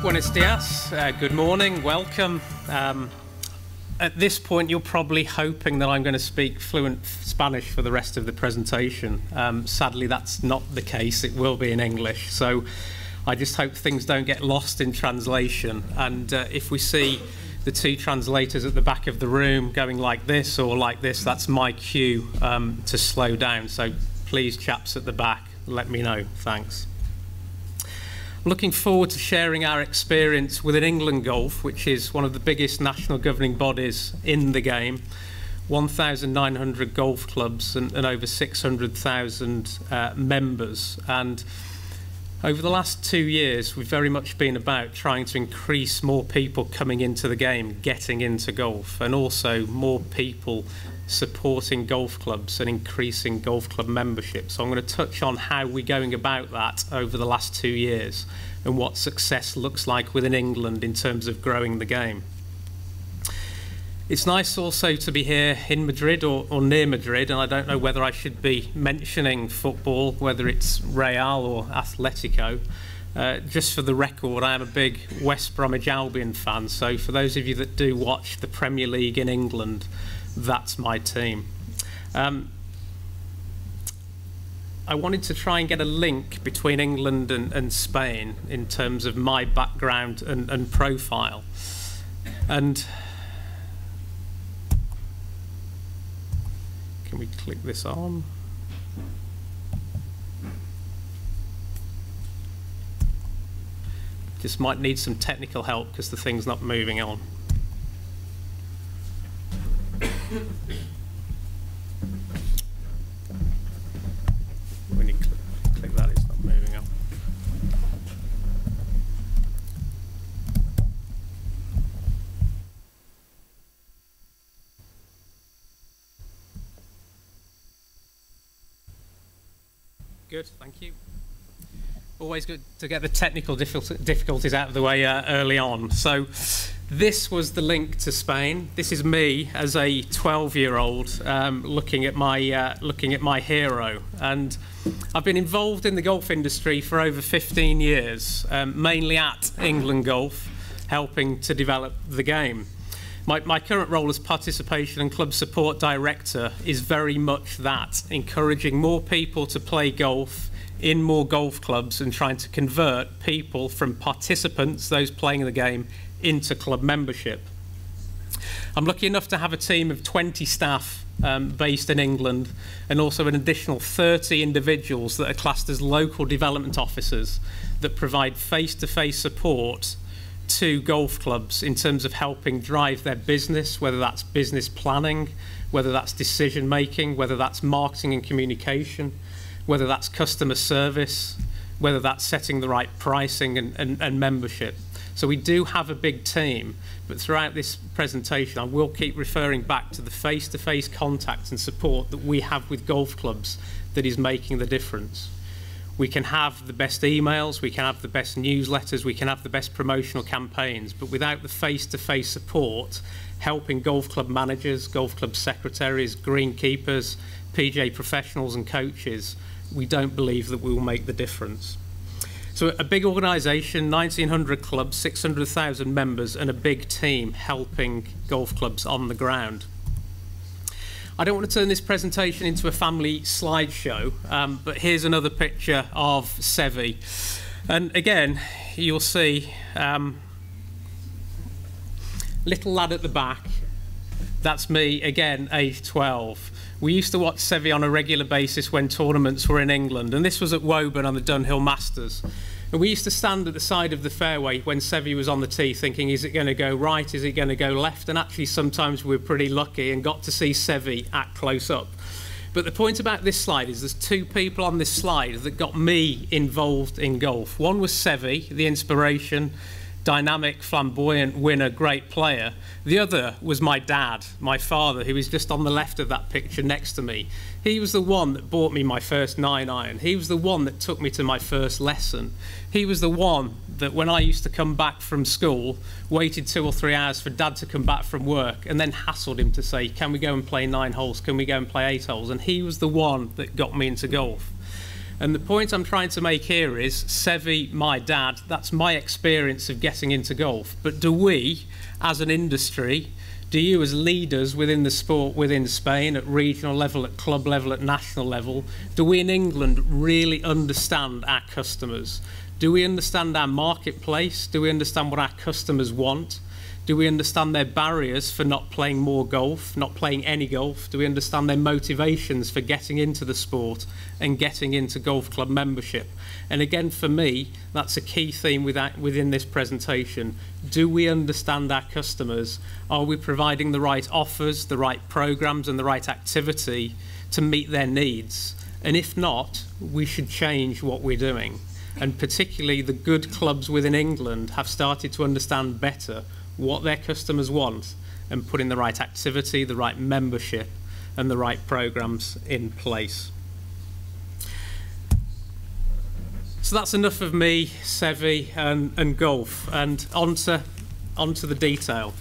Buenos dias, good morning, welcome. At this point, you're probably hoping that I'm going to speak fluent Spanish for the rest of the presentation. Sadly, that's not the case. It will be in English. So I just hope things don't get lost in translation. And if we see the two translators at the back of the room going like this or like this, that's my cue to slow down. So please, chaps at the back, let me know. Thanks. I'm looking forward to sharing our experience within England Golf, which is one of the biggest national governing bodies in the game. 1,900 golf clubs and over 600,000 members. And over the last 2 years, we've very much been about trying to increase more people coming into the game, getting into golf, and also more people supporting golf clubs and increasing golf club membership. So I'm going to touch on how we're going about that over the last 2 years and what success looks like within England in terms of growing the game. It's nice also to be here in Madrid or near Madrid, and I don't know whether I should be mentioning football, whether it's Real or Atletico. Just for the record, I am a big West Bromwich Albion fan, so for those of you that do watch the Premier League in England, that's my team. I wanted to try and get a link between England and Spain in terms of my background and profile. And can we click this on? Just might need some technical help because the thing's not moving on. When you click that, it's not moving on. Good, thank you. Always good to get the technical difficulties out of the way early on. So this was the link to Spain. This is me as a 12-year-old looking at my hero. And I've been involved in the golf industry for over 15 years, mainly at England Golf, helping to develop the game. My current role as Participation and Club Support Director is very much that, encouraging more people to play golf in more golf clubs and trying to convert people from participants, those playing the game, into club membership. I'm lucky enough to have a team of 20 staff based in England, and also an additional 30 individuals that are classed as local development officers that provide face-to-face support to golf clubs in terms of helping drive their business, whether that's business planning, whether that's decision making, whether that's marketing and communication, whether that's customer service, whether that's setting the right pricing and membership. So we do have a big team, but throughout this presentation I will keep referring back to the face-to-face contact and support that we have with golf clubs that is making the difference. We can have the best emails, we can have the best newsletters, we can have the best promotional campaigns, but without the face-to-face support, helping golf club managers, golf club secretaries, greenkeepers, PGA professionals and coaches, we don't believe that we will make the difference. So a big organisation, 1,900 clubs, 600,000 members, and a big team helping golf clubs on the ground. I don't want to turn this presentation into a family slideshow, but here's another picture of Sevi. And again, you'll see little lad at the back. That's me, again, age 12. We used to watch Sevi on a regular basis when tournaments were in England, and this was at Woburn on the Dunhill Masters. And we used to stand at the side of the fairway when Sevi was on the tee thinking, is it going to go right, is it going to go left? And actually sometimes we were pretty lucky and got to see Sevi at close up. But the point about this slide is there's two people on this slide that got me involved in golf. One was Sevi, the inspiration, dynamic, flamboyant winner, great player. The other was my dad, my father, who is just on the left of that picture next to me. He was the one that bought me my first 9-iron. He was the one that took me to my first lesson. He was the one that when I used to come back from school, waited 2 or 3 hours for Dad to come back from work and then hassled him to say, can we go and play 9 holes? Can we go and play 8 holes? And he was the one that got me into golf. And the point I'm trying to make here is, Sevi, my dad, that's my experience of getting into golf. But do we, as an industry, do you as leaders within the sport within Spain, at regional level, at club level, at national level, do we in England really understand our customers? Do we understand our marketplace? Do we understand what our customers want? Do we understand their barriers for not playing more golf, not playing any golf? Do we understand their motivations for getting into the sport and getting into golf club membership? And again, for me, that's a key theme within this presentation. Do we understand our customers? Are we providing the right offers, the right programs, and the right activity to meet their needs? And if not, we should change what we're doing. And particularly the good clubs within England have started to understand better what their customers want and putting the right activity, the right membership and the right programs in place. So that's enough of me, Sevi and golf, and onto the detail.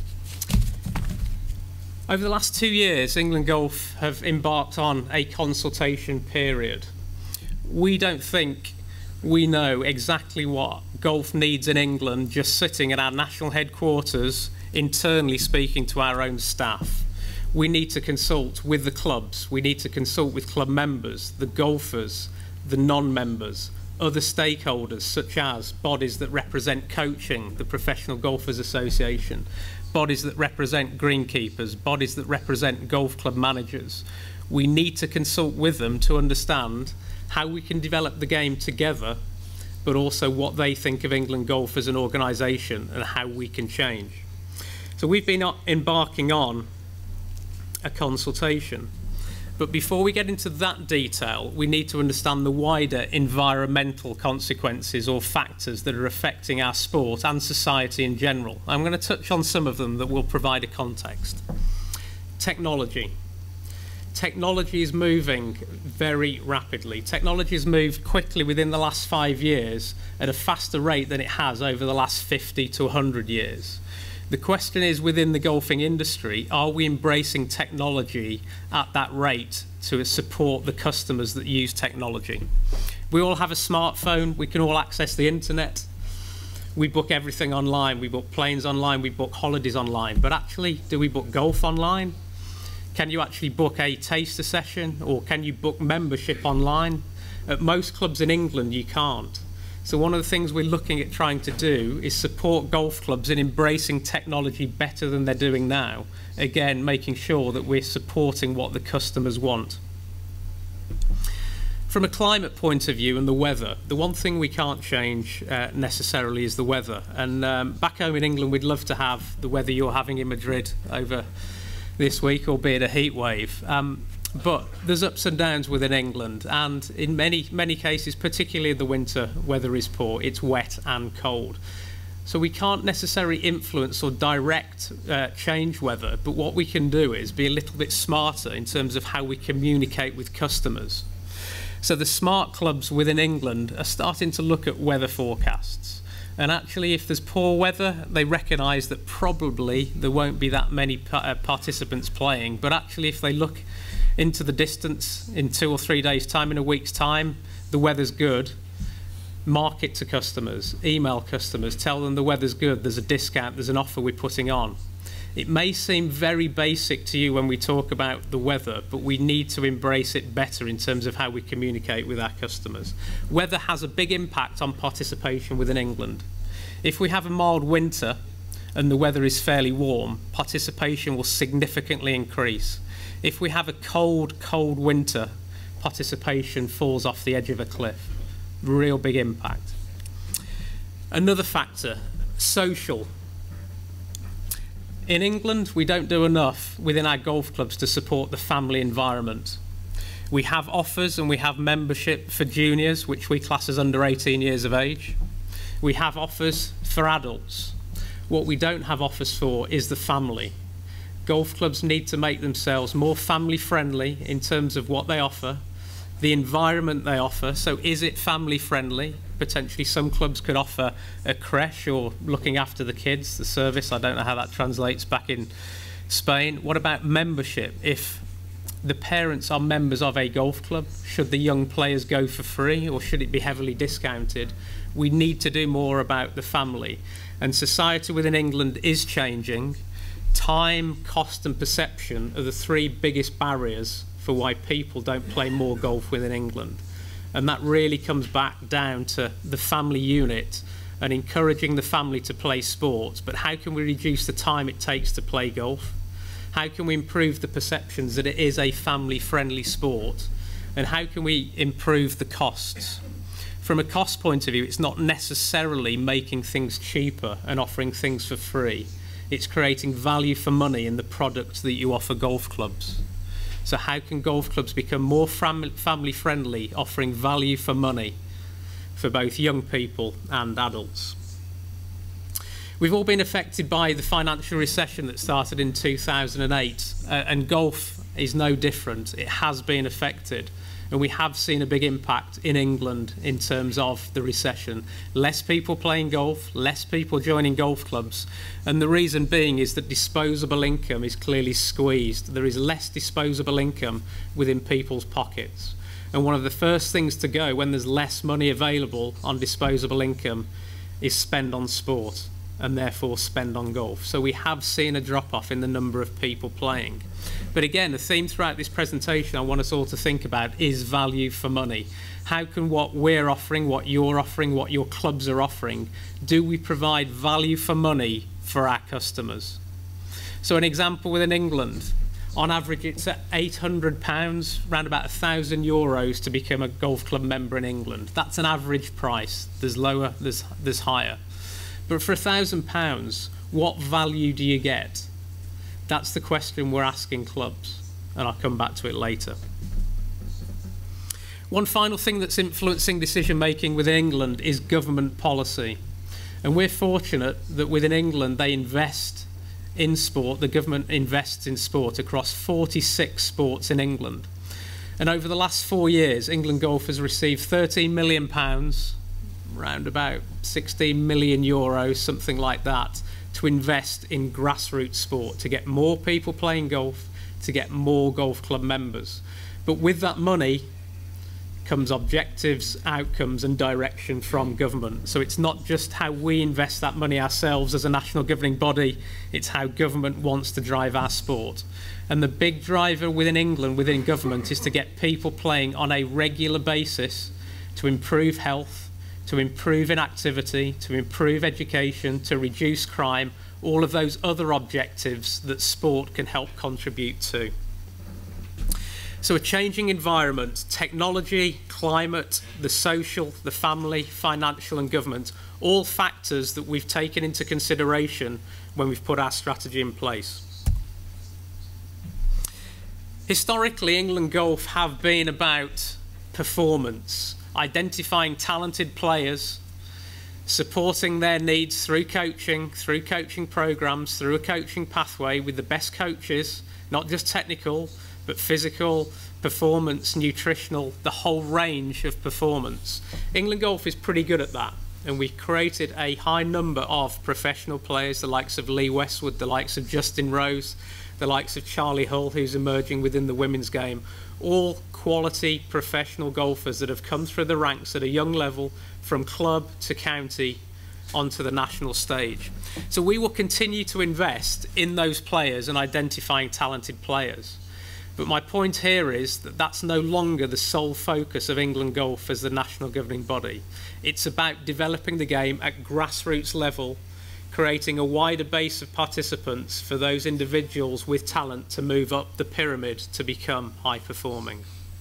Over the last 2 years, England Golf have embarked on a consultation period. We don't think we know exactly what golf needs in England just sitting at our national headquarters, internally speaking to our own staff. We need to consult with the clubs, we need to consult with club members, the golfers, the non-members, other stakeholders such as bodies that represent coaching, the Professional Golfers Association, bodies that represent greenkeepers, bodies that represent golf club managers. We need to consult with them to understand how we can develop the game together, but also what they think of England Golf as an organisation and how we can change. So we've been embarking on a consultation. But before we get into that detail, we need to understand the wider environmental consequences or factors that are affecting our sport and society in general. I'm going to touch on some of them that will provide a context. Technology. Technology is moving very rapidly. Technology has moved quickly within the last 5 years at a faster rate than it has over the last 50 to 100 years. The question is, within the golfing industry, are we embracing technology at that rate to support the customers that use technology? We all have a smartphone, we can all access the internet, we book everything online, we book planes online, we book holidays online, but actually, do we book golf online? Can you actually book a taster session, or can you book membership online? At most clubs in England, you can't. So one of the things we're looking at trying to do is support golf clubs in embracing technology better than they're doing now. Again, making sure that we're supporting what the customers want. From a climate point of view and the weather, the one thing we can't change necessarily is the weather. And back home in England, we'd love to have the weather you're having in Madrid over this week, albeit a heat wave. But there's ups and downs within England, and in many cases, particularly in the winter, weather is poor, it's wet and cold. So we can't necessarily influence or direct change weather, but what we can do is be a little bit smarter in terms of how we communicate with customers. So the smart clubs within England are starting to look at weather forecasts. And actually, if there's poor weather, they recognise that probably there won't be that many participants playing. But actually, if they look into the distance in 2 or 3 days' time, in a week's time, the weather's good, market to customers, email customers, tell them the weather's good, there's a discount, there's an offer we're putting on. It may seem very basic to you when we talk about the weather, but we need to embrace it better in terms of how we communicate with our customers. Weather has a big impact on participation within England. If we have a mild winter and the weather is fairly warm, participation will significantly increase. If we have a cold winter, participation falls off the edge of a cliff. Real big impact. Another factor, social. In England, we don't do enough within our golf clubs to support the family environment. We have offers and we have membership for juniors, which we class as under 18 years of age. We have offers for adults. What we don't have offers for is the family. Golf clubs need to make themselves more family friendly in terms of what they offer, the environment they offer. So is it family friendly? Potentially some clubs could offer a creche or looking after the kids, the service. I don't know how that translates back in Spain. What about membership? If the parents are members of a golf club? Should the young players go for free, or should it be heavily discounted? We need to do more about the family. And society within England is changing. Time, cost and perception are the three biggest barriers for why people don't play more golf within England. And that really comes back down to the family unit and encouraging the family to play sports. But how can we reduce the time it takes to play golf? How can we improve the perceptions that it is a family-friendly sport? And how can we improve the costs? From a cost point of view, it's not necessarily making things cheaper and offering things for free. It's creating value for money in the products that you offer golf clubs. So how can golf clubs become more family-friendly, offering value for money for both young people and adults? We've all been affected by the financial recession that started in 2008, and golf is no different. It has been affected, and we have seen a big impact in England in terms of the recession. Less people playing golf, less people joining golf clubs, and the reason being is that disposable income is clearly squeezed. There is less disposable income within people's pockets. And one of the first things to go when there's less money available on disposable income is spend on sport, and therefore spend on golf. So we have seen a drop-off in the number of people playing. But again, the theme throughout this presentation I want us all to think about is value for money. How can what we're offering, what you're offering, what your clubs are offering, do we provide value for money for our customers? So an example within England, on average it's at £800, around about €1,000 to become a golf club member in England. That's an average price. There's lower, there's higher. But for £1,000, what value do you get? That's the question we're asking clubs, and I'll come back to it later. One final thing that's influencing decision making within England is government policy. And we're fortunate that within England they invest in sport, the government invests in sport across 46 sports in England. And over the last 4 years, England Golf has received £13 million, around about €16 million, something like that, to invest in grassroots sport, to get more people playing golf, to get more golf club members. But with that money comes objectives, outcomes and direction from government. So it's not just how we invest that money ourselves as a national governing body, it's how government wants to drive our sport. And the big driver within England, within government, is to get people playing on a regular basis to improve health, to improve inactivity, to improve education, to reduce crime, all of those other objectives that sport can help contribute to. So a changing environment, technology, climate, the social, the family, financial and government, all factors that we've taken into consideration when we've put our strategy in place. Historically, England Golf have been about performance, identifying talented players, supporting their needs through coaching programs, through a coaching pathway with the best coaches, not just technical, but physical, performance, nutritional, the whole range of performance. England Golf is pretty good at that, and we created a high number of professional players, the likes of Lee Westwood, the likes of Justin Rose, the likes of Charlie Hull, who's emerging within the women's game, all quality professional golfers that have come through the ranks at a young level, from club to county onto the national stage. So we will continue to invest in those players and identifying talented players. But my point here is that that's no longer the sole focus of England Golf as the national governing body. It's about developing the game at grassroots level, creating a wider base of participants for those individuals with talent to move up the pyramid to become high performing.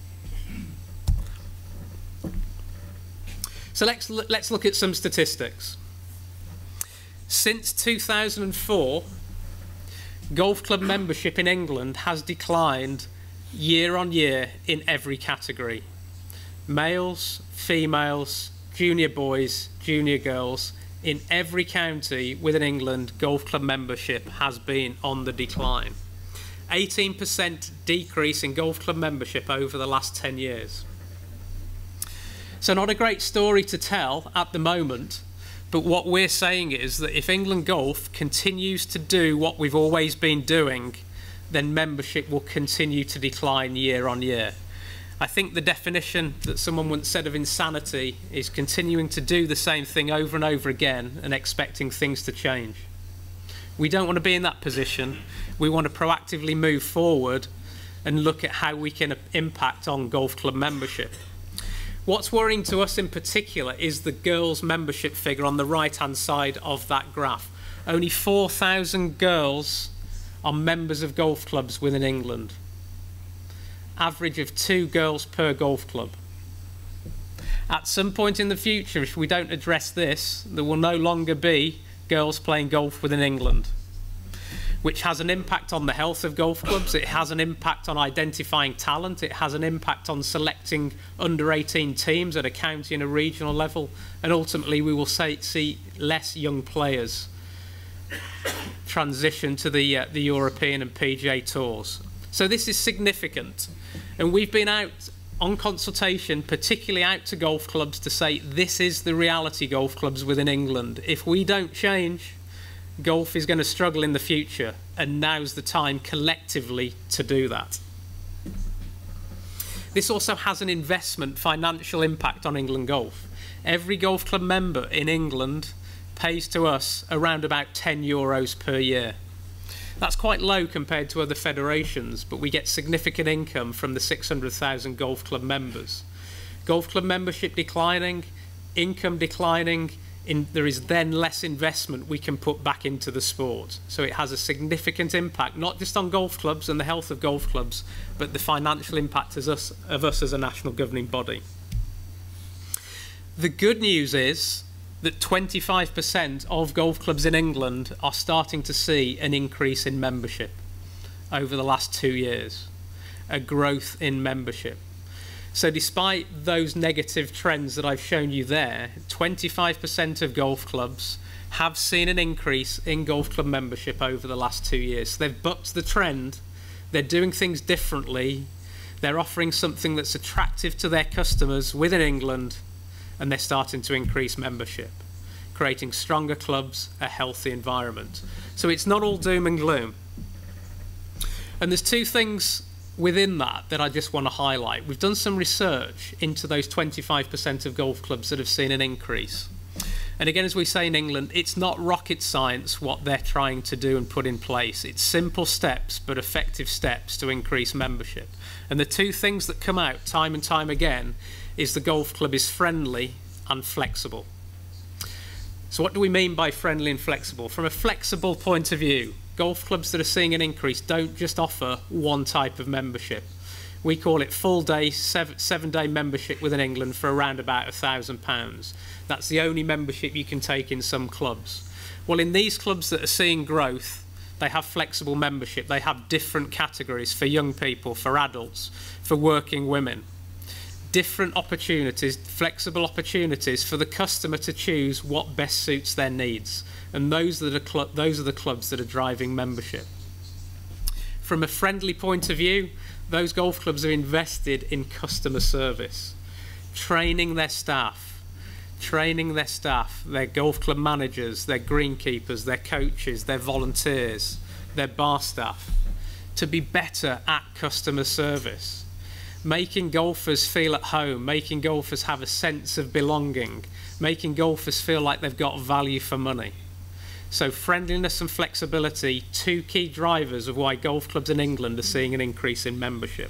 So let's look at some statistics. Since 2004, golf club membership in England has declined year on year in every category. Males, females, junior boys, junior girls, in every county within England, golf club membership has been on the decline. 18% decrease in golf club membership over the last 10 years. So not a great story to tell at the moment, but what we're saying is that if England Golf continues to do what we've always been doing then membership will continue to decline year on year. I think the definition that someone once said of insanity is continuing to do the same thing over and over again and expecting things to change. We don't want to be in that position. We want to proactively move forward and look at how we can impact on golf club membership. What's worrying to us in particular is the girls' membership figure on the right-hand side of that graph. Only 4,000 girls are members of golf clubs within England. Average of 2 girls per golf club. At some point in the future, if we don't address this, there will no longer be girls playing golf within England, which has an impact on the health of golf clubs. It has an impact on identifying talent. It has an impact on selecting under-18 teams at a county and a regional level. And ultimately, we will see less young players transition to the European and PGA tours. So this is significant. And we've been out on consultation, particularly out to golf clubs, to say this is the reality golf clubs within England. If we don't change, golf is going to struggle in the future, and now's the time collectively to do that. This also has an investment financial impact on England Golf. Every golf club member in England pays to us around about €10 per year. That's quite low compared to other federations, but we get significant income from the 600,000 golf club members. Golf club membership declining, income declining, there is then less investment we can put back into the sport. So it has a significant impact, not just on golf clubs and the health of golf clubs, but the financial impact of us as a national governing body. The good news is that 25% of golf clubs in England are starting to see an increase in membership over the last 2 years, a growth in membership. So despite those negative trends that I've shown you there, 25% of golf clubs have seen an increase in golf club membership over the last 2 years. So they've bucked the trend, they're doing things differently, they're offering something that's attractive to their customers within England, and they're starting to increase membership, creating stronger clubs, a healthy environment. So it's not all doom and gloom. And there's 2 things within that I just want to highlight. We've done some research into those 25% of golf clubs that have seen an increase. And again, as we say in England, it's not rocket science what they're trying to do and put in place. It's simple steps, but effective steps to increase membership. And the 2 things that come out time and time again is the golf club is friendly and flexible. So what do we mean by friendly and flexible? From a flexible point of view, golf clubs that are seeing an increase don't just offer one type of membership. We call it full day, 7-day membership within England for around about £1,000. That's the only membership you can take in some clubs. Well, in these clubs that are seeing growth, they have flexible membership. They have different categories for young people, for adults, for working women. Different opportunities, flexible opportunities for the customer to choose what best suits their needs. And those are the clubs that are driving membership. From a friendly point of view, those golf clubs are invested in customer service, training their staff, their golf club managers, their greenkeepers, their coaches, their volunteers, their bar staff, to be better at customer service. Making golfers feel at home, making golfers have a sense of belonging, making golfers feel like they've got value for money. So friendliness and flexibility, 2 key drivers of why golf clubs in England are seeing an increase in membership.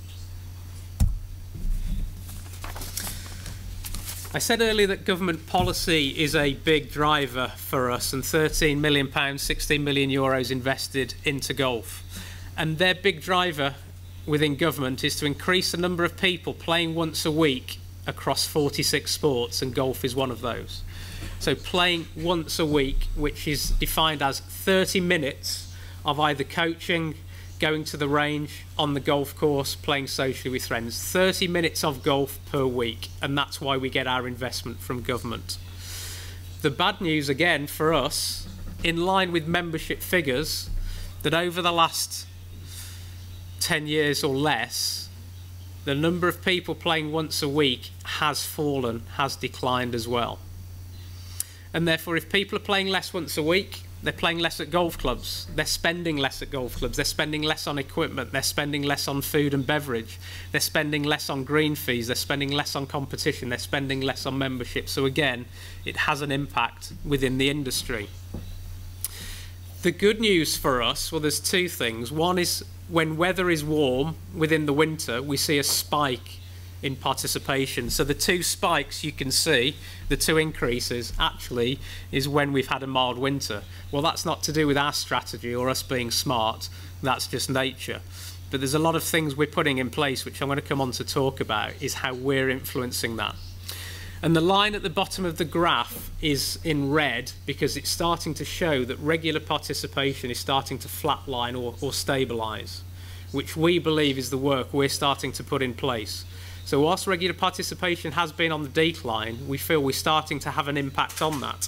I said earlier that government policy is a big driver for us, and £13 million, €16 million invested into golf. And their big driver within government is to increase the number of people playing once a week across 46 sports, and golf is one of those. So playing once a week, which is defined as 30 minutes of either coaching, going to the range, on the golf course, playing socially with friends. 30 minutes of golf per week, and that's why we get our investment from government. The bad news, again, for us, in line with membership figures, that over the last 10 years or less, the number of people playing once a week has fallen, has declined as well. And therefore, if people are playing less once a week, They're playing less at golf clubs. They're spending less at golf clubs. They're spending less on equipment. They're spending less on food and beverage. They're spending less on green fees. They're spending less on competition. They're spending less on membership. So again, it has an impact within the industry. The good news for us, well, there's two things. One is when weather is warm within the winter, we see a spike in participation. So the two spikes you can see, the two increases, actually is when we've had a mild winter. Well, that's not to do with our strategy or us being smart. That's just nature. But there's a lot of things we're putting in place, which I'm going to come on to talk about, is how we're influencing that. And the line at the bottom of the graph is in red because it's starting to show that regular participation is starting to flatline or stabilise, which we believe is the work we're starting to put in place. So whilst regular participation has been on the decline, we feel we're starting to have an impact on that.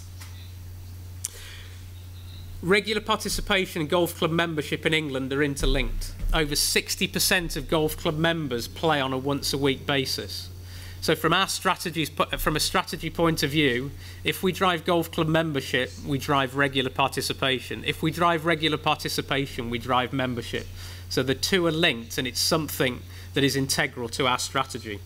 Regular participation and golf club membership in England are interlinked. Over 60% of golf club members play on a once-a-week basis. So from a strategy point of view, if we drive golf club membership, we drive regular participation. If we drive regular participation, we drive membership. So the two are linked, and it's something that is integral to our strategy.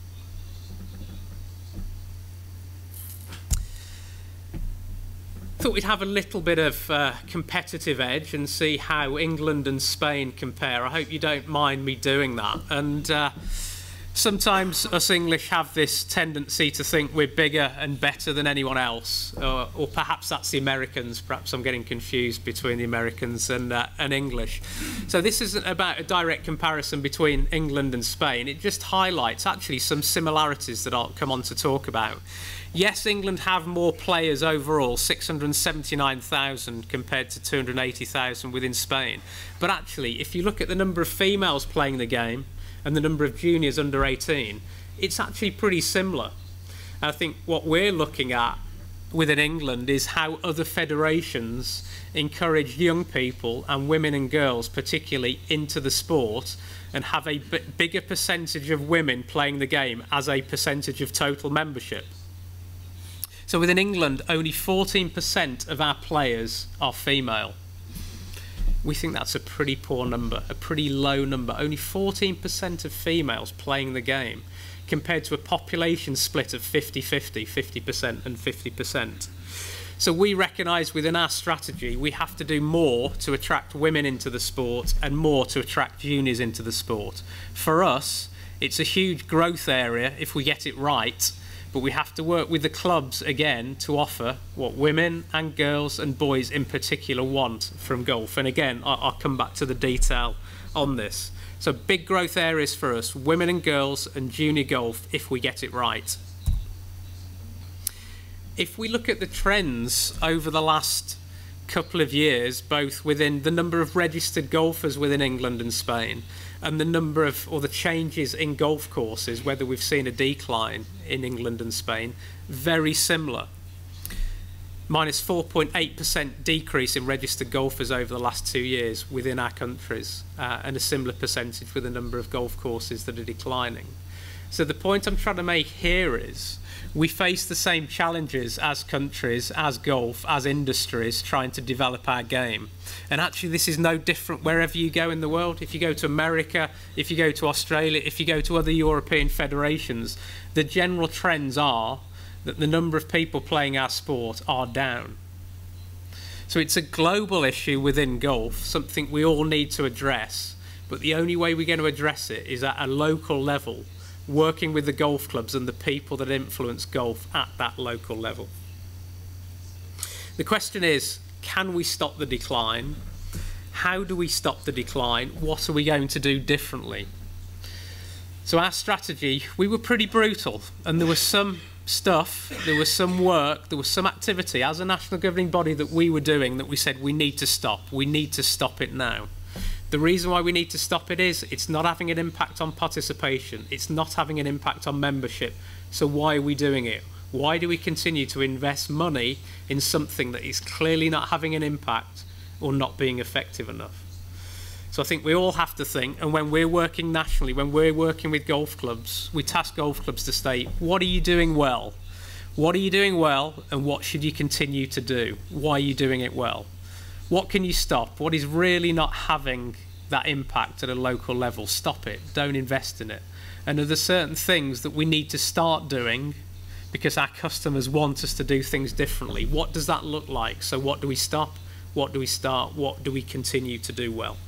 Thought we'd have a little bit of competitive edge and see how England and Spain compare. I hope you don't mind me doing that. And sometimes us English have this tendency to think we're bigger and better than anyone else, or perhaps that's the Americans. Perhaps I'm getting confused between the Americans and English. So this isn't about a direct comparison between England and Spain. It just highlights actually some similarities that I'll come on to talk about. Yes, England have more players overall, 679,000 compared to 280,000 within Spain. But actually, if you look at the number of females playing the game and the number of juniors under 18, it's actually pretty similar. And I think what we're looking at within England is how other federations encourage young people and women and girls particularly into the sport and have a bigger percentage of women playing the game as a percentage of total membership. So within England, only 14% of our players are female. We think that's a pretty poor number, a pretty low number. Only 14% of females playing the game, compared to a population split of 50-50, 50% and 50%. So we recognise within our strategy we have to do more to attract women into the sport and more to attract juniors into the sport. For us, it's a huge growth area if we get it right, but we have to work with the clubs again to offer what women and girls and boys in particular want from golf. And again, I'll come back to the detail on this. So big growth areas for us, women and girls and junior golf, if we get it right. If we look at the trends over the last couple of years, both within the number of registered golfers within England and Spain and the number of, or the changes in golf courses, whether we've seen a decline in England and Spain, very similar. Minus 4.8% decrease in registered golfers over the last 2 years within our countries, and a similar percentage with the number of golf courses that are declining. So the point I'm trying to make here is we face the same challenges as countries, as golf, as industries trying to develop our game. And actually this is no different wherever you go in the world. If you go to America, if you go to Australia, if you go to other European federations, the general trends are that the number of people playing our sport are down. So it's a global issue within golf, something we all need to address, but the only way we're going to address it is at a local level, working with the golf clubs and the people that influence golf at that local level. The question is, can we stop the decline? How do we stop the decline? What are we going to do differently? So our strategy, we were pretty brutal, and there was some stuff, there was some work, there was some activity as a national governing body that we were doing that we said we need to stop. We need to stop it now. The reason why we need to stop it is it's not having an impact on participation. It's not having an impact on membership. So why are we doing it? Why do we continue to invest money in something that is clearly not having an impact or not being effective enough? So I think we all have to think, and when we're working nationally, when we're working with golf clubs, we task golf clubs to state, what are you doing well? What are you doing well, and what should you continue to do? Why are you doing it well? What can you stop? What is really not having that impact at a local level? Stop it. Don't invest in it. And are there certain things that we need to start doing because our customers want us to do things differently? What does that look like? So what do we stop? What do we start? What do we continue to do well?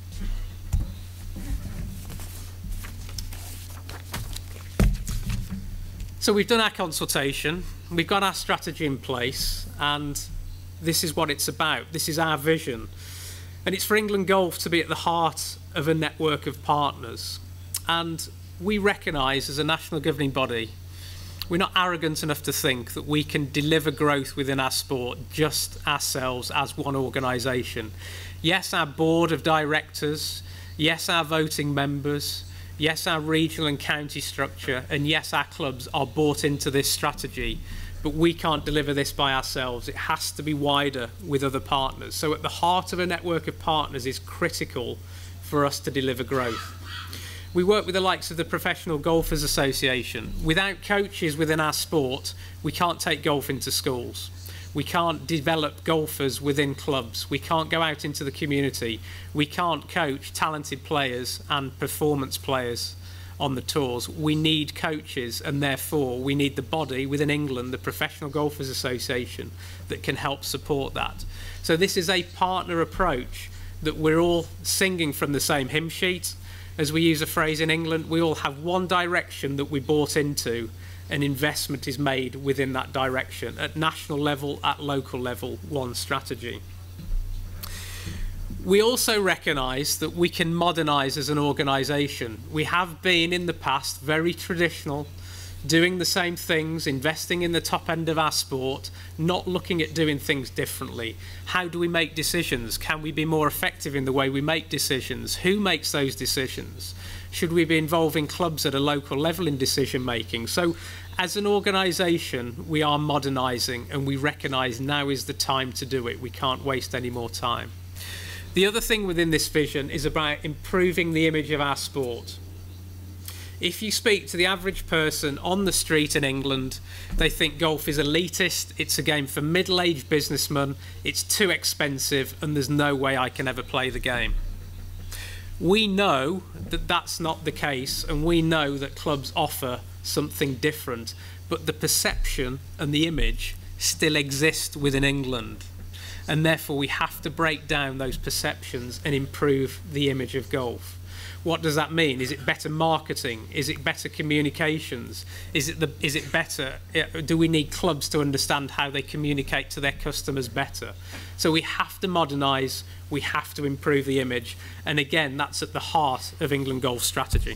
So we've done our consultation, we've got our strategy in place, and this is what it's about. This is our vision. And it's for England Golf to be at the heart of a network of partners. And we recognise as a national governing body, we're not arrogant enough to think that we can deliver growth within our sport just ourselves as one organisation. Yes, our board of directors, yes, our voting members, yes, our regional and county structure, and yes, our clubs are bought into this strategy, but we can't deliver this by ourselves. It has to be wider with other partners. So at the heart of a network of partners is critical for us to deliver growth. We work with the likes of the Professional Golfers Association. Without coaches within our sport, we can't take golf into schools. We can't develop golfers within clubs. We can't go out into the community. We can't coach talented players and performance players on the tours. We need coaches, and therefore we need the body within England, the Professional Golfers Association, that can help support that. So this is a partner approach that we're all singing from the same hymn sheet. As we use a phrase in England, we all have one direction that we bought into, and investment is made within that direction at national level, at local level, one strategy. We also recognise that we can modernise as an organisation. We have been in the past very traditional, doing the same things, investing in the top end of our sport, not looking at doing things differently. How do we make decisions? Can we be more effective in the way we make decisions? Who makes those decisions? Should we be involving clubs at a local level in decision making? So as an organisation, we are modernising, and we recognise now is the time to do it. We can't waste any more time. The other thing within this vision is about improving the image of our sport. If you speak to the average person on the street in England, they think golf is elitist, it's a game for middle-aged businessmen, it's too expensive, and there's no way I can ever play the game. We know that that's not the case, and we know that clubs offer something different, but the perception and the image still exist within England. And therefore we have to break down those perceptions and improve the image of golf. What does that mean? Is it better marketing? Is it better communications? Is it better? Do we need clubs to understand how they communicate to their customers better? So we have to modernise, we have to improve the image, and again, that's at the heart of England Golf strategy.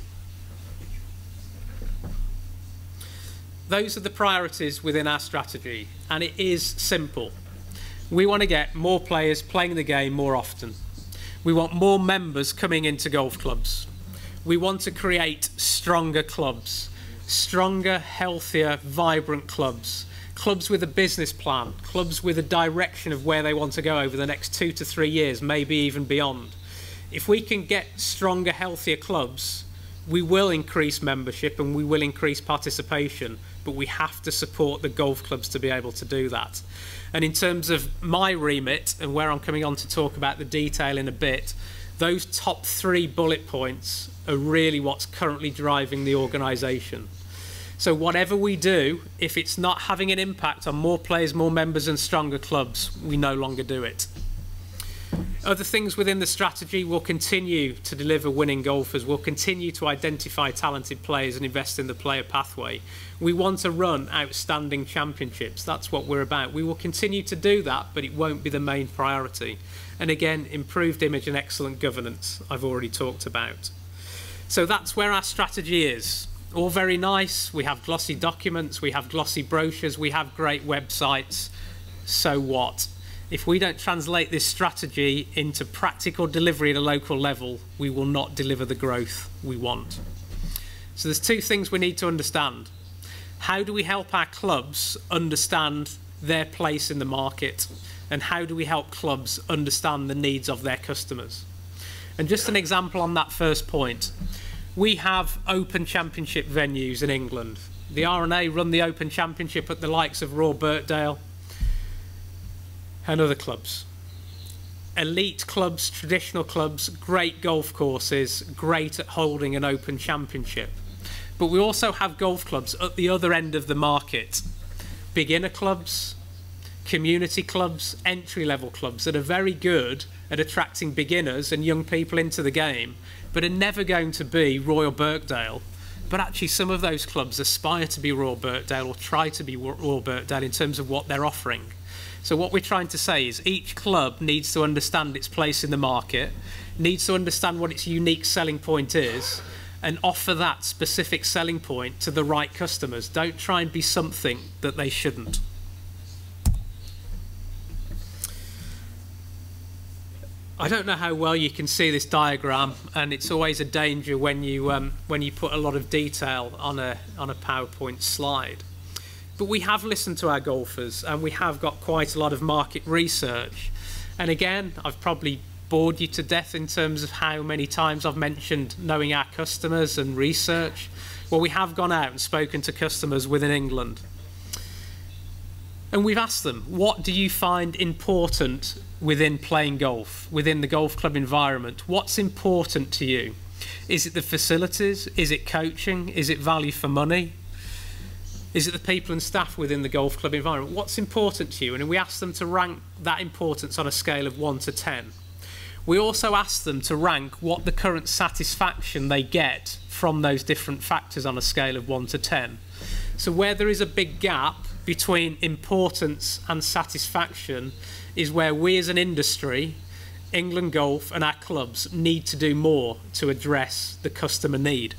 Those are the priorities within our strategy, and it is simple. We want to get more players playing the game more often. We want more members coming into golf clubs. We want to create stronger clubs, stronger, healthier, vibrant clubs, clubs with a business plan, clubs with a direction of where they want to go over the next 2 to 3 years, maybe even beyond. If we can get stronger, healthier clubs, we will increase membership and we will increase participation, but we have to support the golf clubs to be able to do that. And in terms of my remit, and where I'm coming on to talk about the detail in a bit, those top 3 bullet points are really what's currently driving the organisation. So whatever we do, if it's not having an impact on more players, more members and stronger clubs, we no longer do it. Other things within the strategy will continue to deliver winning golfers. We'll continue to identify talented players and invest in the player pathway. We want to run outstanding championships. That's what we're about. We will continue to do that, but it won't be the main priority. And again, improved image and excellent governance, I've already talked about. So that's where our strategy is. All very nice. We have glossy documents, we have glossy brochures, we have great websites. So what? If we don't translate this strategy into practical delivery at a local level, we will not deliver the growth we want. So there's 2 things we need to understand. How do we help our clubs understand their place in the market? And how do we help clubs understand the needs of their customers? And just an example on that first point. We have Open Championship venues in England. The R&A run the Open Championship at the likes of Royal Birkdale and other clubs. elite clubs, traditional clubs, great golf courses, great at holding an open championship. But we also have golf clubs at the other end of the market. Beginner clubs, community clubs, entry-level clubs that are very good at attracting beginners and young people into the game, but are never going to be Royal Birkdale. But actually some of those clubs aspire to be Royal Birkdale or try to be Royal Birkdale in terms of what they're offering. So what we're trying to say is each club needs to understand its place in the market, needs to understand what its unique selling point is, and offer that specific selling point to the right customers. Don't try and be something that they shouldn't. I don't know how well you can see this diagram, and it's always a danger when you put a lot of detail on a PowerPoint slide. But we have listened to our golfers, and we have got quite a lot of market research. And again, I've probably bored you to death in terms of how many times I've mentioned knowing our customers and research. Well, we have gone out and spoken to customers within England. And we've asked them, what do you find important within playing golf, within the golf club environment? What's important to you? Is it the facilities? Is it coaching? Is it value for money? Is it the people and staff within the golf club environment? What's important to you? And we asked them to rank that importance on a scale of 1 to 10. We also asked them to rank what the current satisfaction they get from those different factors on a scale of 1 to 10. So where there is a big gap between importance and satisfaction is where we as an industry, England Golf and our clubs, need to do more to address the customer need.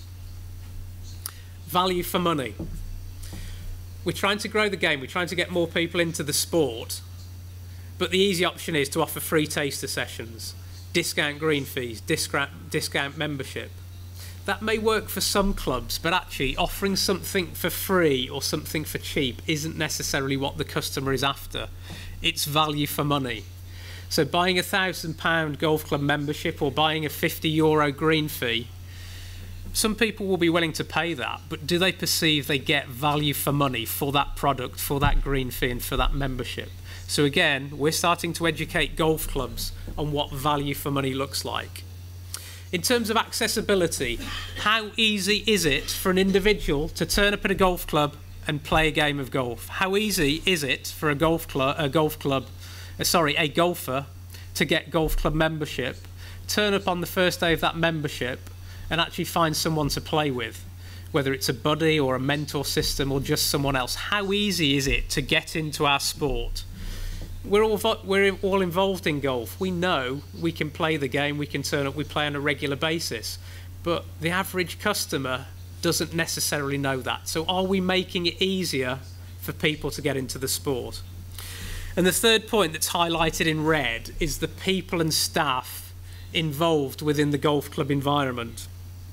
Value for money. We're trying to grow the game, we're trying to get more people into the sport, but the easy option is to offer free taster sessions, discount green fees, discount membership. That may work for some clubs, but actually offering something for free or something for cheap isn't necessarily what the customer is after. It's value for money. So buying a £1,000 golf club membership or buying a €50 green fee, some people will be willing to pay that, but do they perceive they get value for money for that product, for that green fee and for that membership? So again, we're starting to educate golf clubs on what value for money looks like. In terms of accessibility, how easy is it for an individual to turn up at a golf club and play a game of golf? How easy is it for a golfer to get golf club membership, turn up on the first day of that membership and actually find someone to play with, whether it's a buddy or a mentor system or just someone else? How easy is it to get into our sport? We're all involved in golf. We know we can play the game, we can turn up, we play on a regular basis. But the average customer doesn't necessarily know that. So are we making it easier for people to get into the sport? And the third point that's highlighted in red is the people and staff involved within the golf club environment.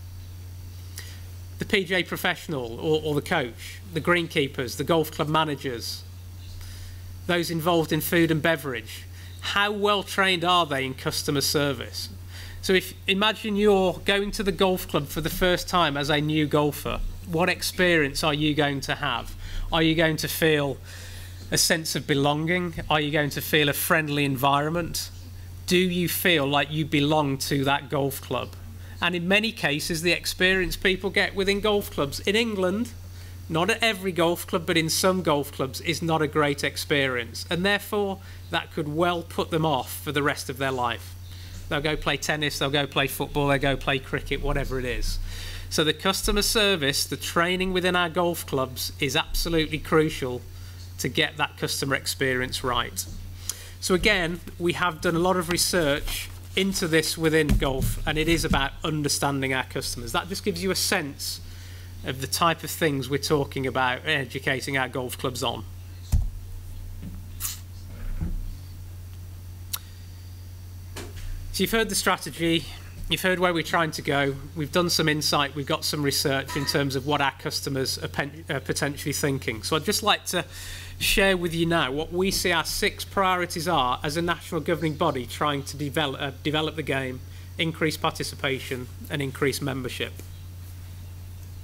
The PGA professional or the coach, the greenkeepers, the golf club managers, those involved in food and beverage. How well trained are they in customer service? So imagine you're going to the golf club for the first time as a new golfer. What experience are you going to have? Are you going to feel a sense of belonging? Are you going to feel a friendly environment? Do you feel like you belong to that golf club? And in many cases, the experience people get within golf clubs in England, not at every golf club, but in some golf clubs, is not a great experience. And therefore, that could well put them off for the rest of their life. They'll go play tennis, they'll go play football, they'll go play cricket, whatever it is. So the customer service, the training within our golf clubs is absolutely crucial to get that customer experience right. So again, we have done a lot of research into this within golf, and it is about understanding our customers. That just gives you a sense of the type of things we're talking about and educating our golf clubs on. So you've heard the strategy, you've heard where we're trying to go, we've done some insight, we've got some research in terms of what our customers are potentially thinking. So I'd just like to share with you now what we see our 6 priorities are as a national governing body trying to develop the game, increase participation and increase membership.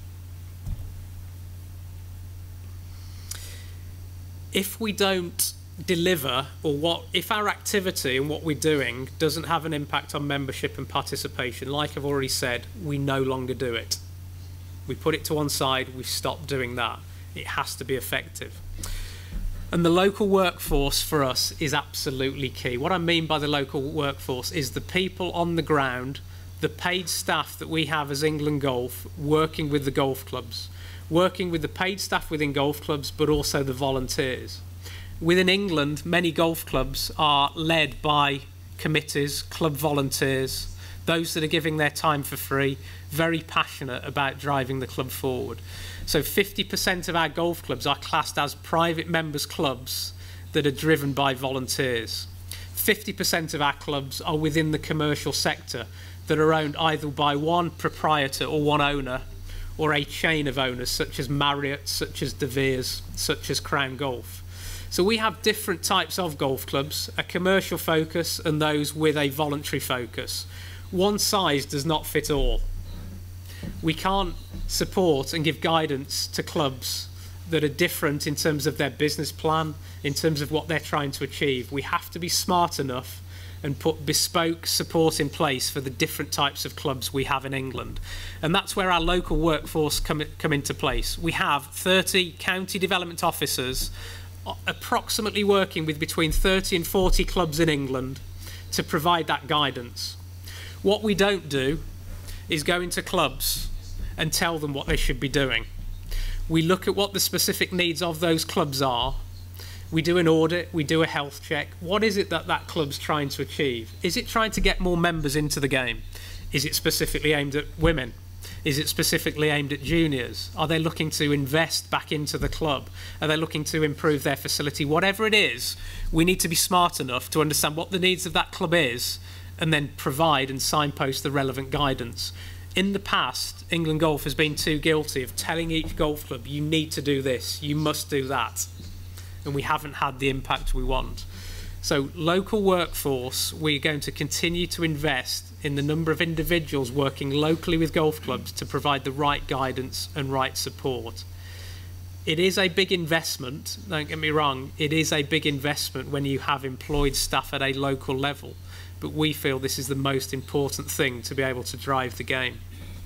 If we don't deliver, or if our activity and what we're doing doesn't have an impact on membership and participation, like I've already said, we no longer do it. We put it to one side, we stop doing that. It has to be effective. And the local workforce for us is absolutely key. What I mean by the local workforce is the people on the ground, the paid staff that we have as England Golf working with the golf clubs, working with the paid staff within golf clubs, but also the volunteers. Within England, many golf clubs are led by committees, club volunteers, those that are giving their time for free, very passionate about driving the club forward. So 50% of our golf clubs are classed as private members clubs that are driven by volunteers. 50% of our clubs are within the commercial sector that are owned either by one proprietor or one owner, or a chain of owners such as Marriott, such as De Beers, such as Crown Golf. So we have different types of golf clubs, a commercial focus and those with a voluntary focus. One size does not fit all. We can't support and give guidance to clubs that are different in terms of their business plan, in terms of what they're trying to achieve. We have to be smart enough and put bespoke support in place for the different types of clubs we have in England. And that's where our local workforce come into place. We have 30 county development officers approximately working with between 30 and 40 clubs in England to provide that guidance. What we don't do is go into clubs and tell them what they should be doing. We look at what the specific needs of those clubs are. We do an audit, we do a health check. What is it that that club's trying to achieve? Is it trying to get more members into the game? Is it specifically aimed at women? Is it specifically aimed at juniors? Are they looking to invest back into the club? Are they looking to improve their facility? Whatever it is, we need to be smart enough to understand what the needs of that club is and then provide and signpost the relevant guidance. In the past, England Golf has been too guilty of telling each golf club, you need to do this, you must do that. And we haven't had the impact we want. So local workforce, we're going to continue to invest in the number of individuals working locally with golf clubs to provide the right guidance and right support. It is a big investment, don't get me wrong, it is a big investment when you have employed staff at a local level, but we feel this is the most important thing to be able to drive the game.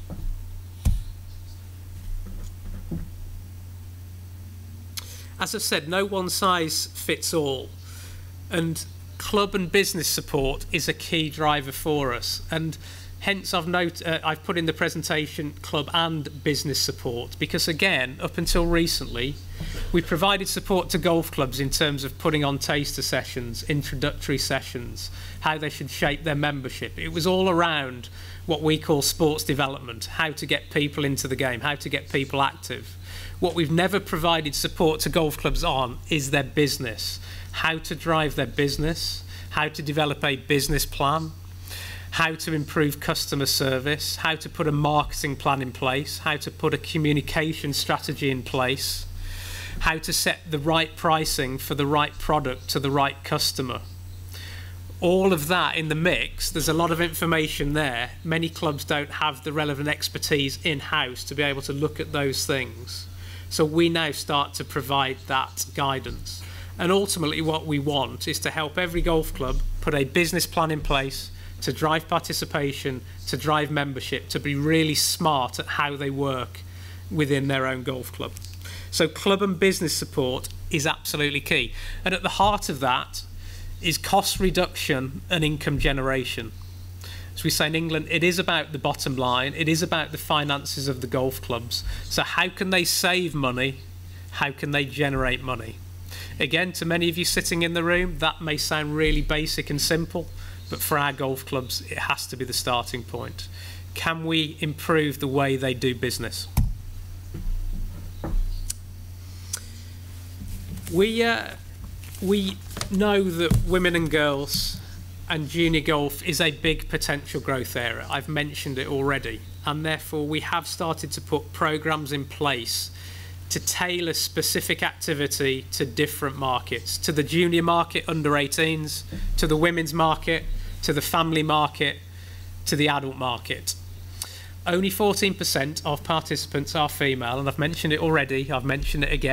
As I said, no one size fits all, and club and business support is a key driver for us, and hence I've put in the presentation club and business support, because again, up until recently, we provided support to golf clubs in terms of putting on taster sessions, introductory sessions, how they should shape their membership. It was all around what we call sports development, how to get people into the game, how to get people active. What we've never provided support to golf clubs on is their business, how to drive their business, how to develop a business plan, how to improve customer service, how to put a marketing plan in place, how to put a communication strategy in place, how to set the right pricing for the right product to the right customer. All of that in the mix, there's a lot of information there. Many clubs don't have the relevant expertise in-house to be able to look at those things. So we now start to provide that guidance. And ultimately what we want is to help every golf club put a business plan in place to drive participation, to drive membership, to be really smart at how they work within their own golf club. So club and business support is absolutely key. And at the heart of that is cost reduction and income generation. As we say in England, it is about the bottom line, it is about the finances of the golf clubs. So how can they save money? How can they generate money? Again, to many of you sitting in the room, that may sound really basic and simple, but for our golf clubs, it has to be the starting point. Can we improve the way they do business? We know that women and girls and junior golf is a big potential growth area. I've mentioned it already, and therefore we have started to put programs in place to tailor specific activity to different markets, to the junior market, under 18s, to the women's market, to the family market, to the adult market. Only 14% of participants are female, and I've mentioned it already, I've mentioned it again.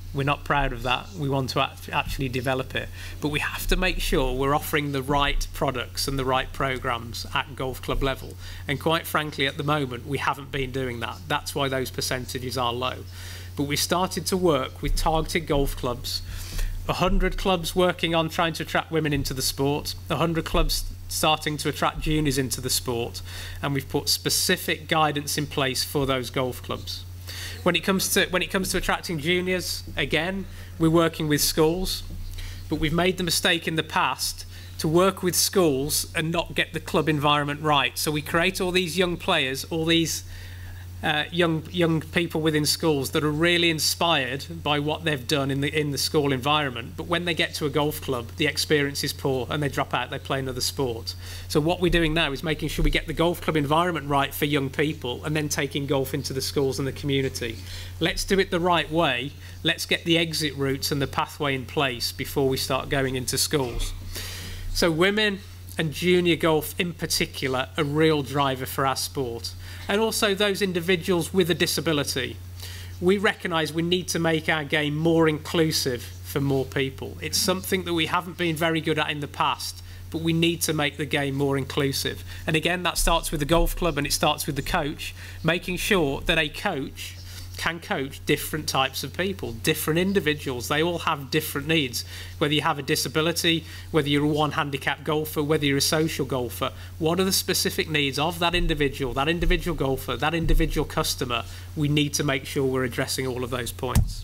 We're not proud of that. We want to actually develop it. But we have to make sure we're offering the right products and the right programs at golf club level. And quite frankly, at the moment, we haven't been doing that. That's why those percentages are low. But we started to work with targeted golf clubs, 100 clubs working on trying to attract women into the sport, 100 clubs starting to attract juniors into the sport, and we've put specific guidance in place for those golf clubs. When it comes to attracting juniors, again, we're working with schools, but we've made the mistake in the past to work with schools and not get the club environment right. So we create all these young players, all these young people within schools that are really inspired by what they've done in the school environment, but when they get to a golf club, the experience is poor and they drop out, they play another sport. So what we're doing now is making sure we get the golf club environment right for young people and then taking golf into the schools and the community. Let's do it the right way. Let's get the exit routes and the pathway in place before we start going into schools. So women and junior golf in particular, a real driver for our sport. And also those individuals with a disability. We recognise we need to make our game more inclusive for more people. It's something that we haven't been very good at in the past, but we need to make the game more inclusive. And again, that starts with the golf club and it starts with the coach, making sure that a coach can coach different types of people, different individuals. They all have different needs. Whether you have a disability, whether you're a one-handicap golfer, whether you're a social golfer, what are the specific needs of that individual golfer, that individual customer? We need to make sure we're addressing all of those points.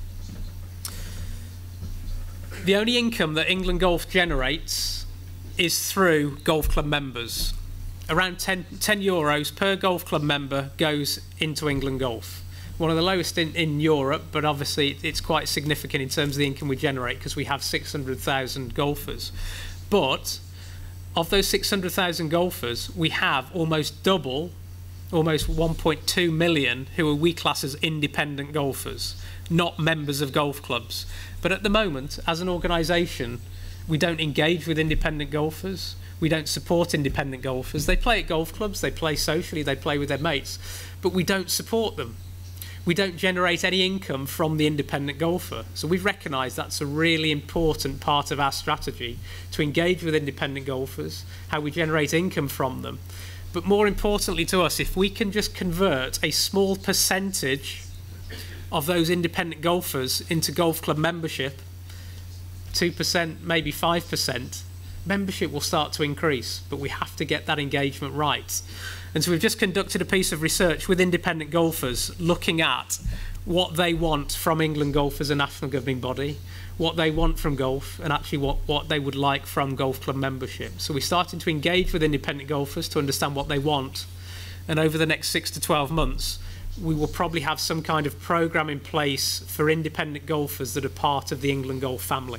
The only income that England Golf generates is through golf club members. Around 10 euros per golf club member goes into England Golf. One of the lowest in Europe, but obviously it's quite significant in terms of the income we generate because we have 600,000 golfers. But of those 600,000 golfers, we have almost double, almost 1.2 million who we class as independent golfers, not members of golf clubs. But at the moment, as an organisation, we don't engage with independent golfers. We don't support independent golfers. They play at golf clubs, they play socially, they play with their mates, but we don't support them. We don't generate any income from the independent golfer. So we've recognised that's a really important part of our strategy, to engage with independent golfers, how we generate income from them. But more importantly to us, if we can just convert a small percentage of those independent golfers into golf club membership, 2%, maybe 5%, membership will start to increase, but we have to get that engagement right. And so we've just conducted a piece of research with independent golfers looking at what they want from England Golf as a national governing body, what they want from golf, and actually what they would like from golf club membership. So we're starting to engage with independent golfers to understand what they want. And over the next 6 to 12 months, we will probably have some kind of programme in place for independent golfers that are part of the England Golf family.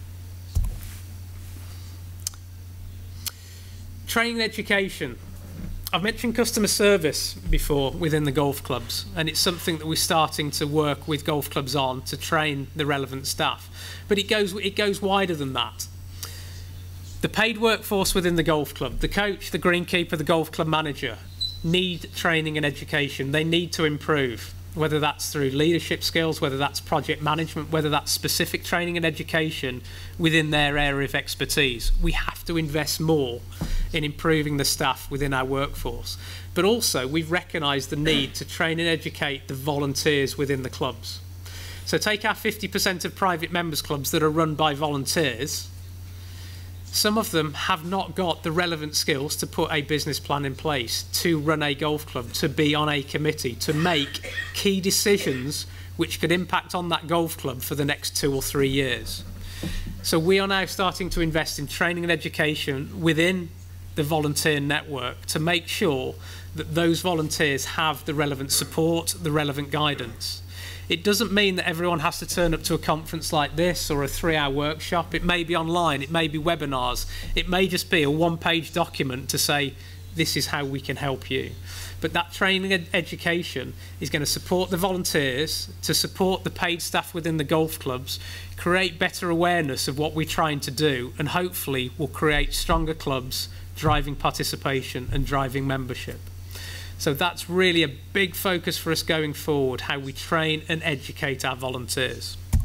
Training and education. I've mentioned customer service before within the golf clubs, and it's something that we're starting to work with golf clubs on to train the relevant staff. But it goes wider than that. The paid workforce within the golf club, the coach, the greenkeeper, the golf club manager, need training and education. They need to improve, whether that's through leadership skills, whether that's project management, whether that's specific training and education within their area of expertise. We have to invest more in improving the staff within our workforce. But also, we've recognised the need to train and educate the volunteers within the clubs. So take our 50% of private members clubs that are run by volunteers. Some of them have not got the relevant skills to put a business plan in place, to run a golf club, to be on a committee, to make key decisions which could impact on that golf club for the next 2 or 3 years. So we are now starting to invest in training and education within the volunteer network to make sure that those volunteers have the relevant support, the relevant guidance. It doesn't mean that everyone has to turn up to a conference like this or a 3-hour workshop. It may be online, it may be webinars, it may just be a 1-page document to say, this is how we can help you. But that training and education is going to support the volunteers, to support the paid staff within the golf clubs, create better awareness of what we're trying to do, and hopefully will create stronger clubs, driving participation and driving membership. So that's really a big focus for us going forward, how we train and educate our volunteers.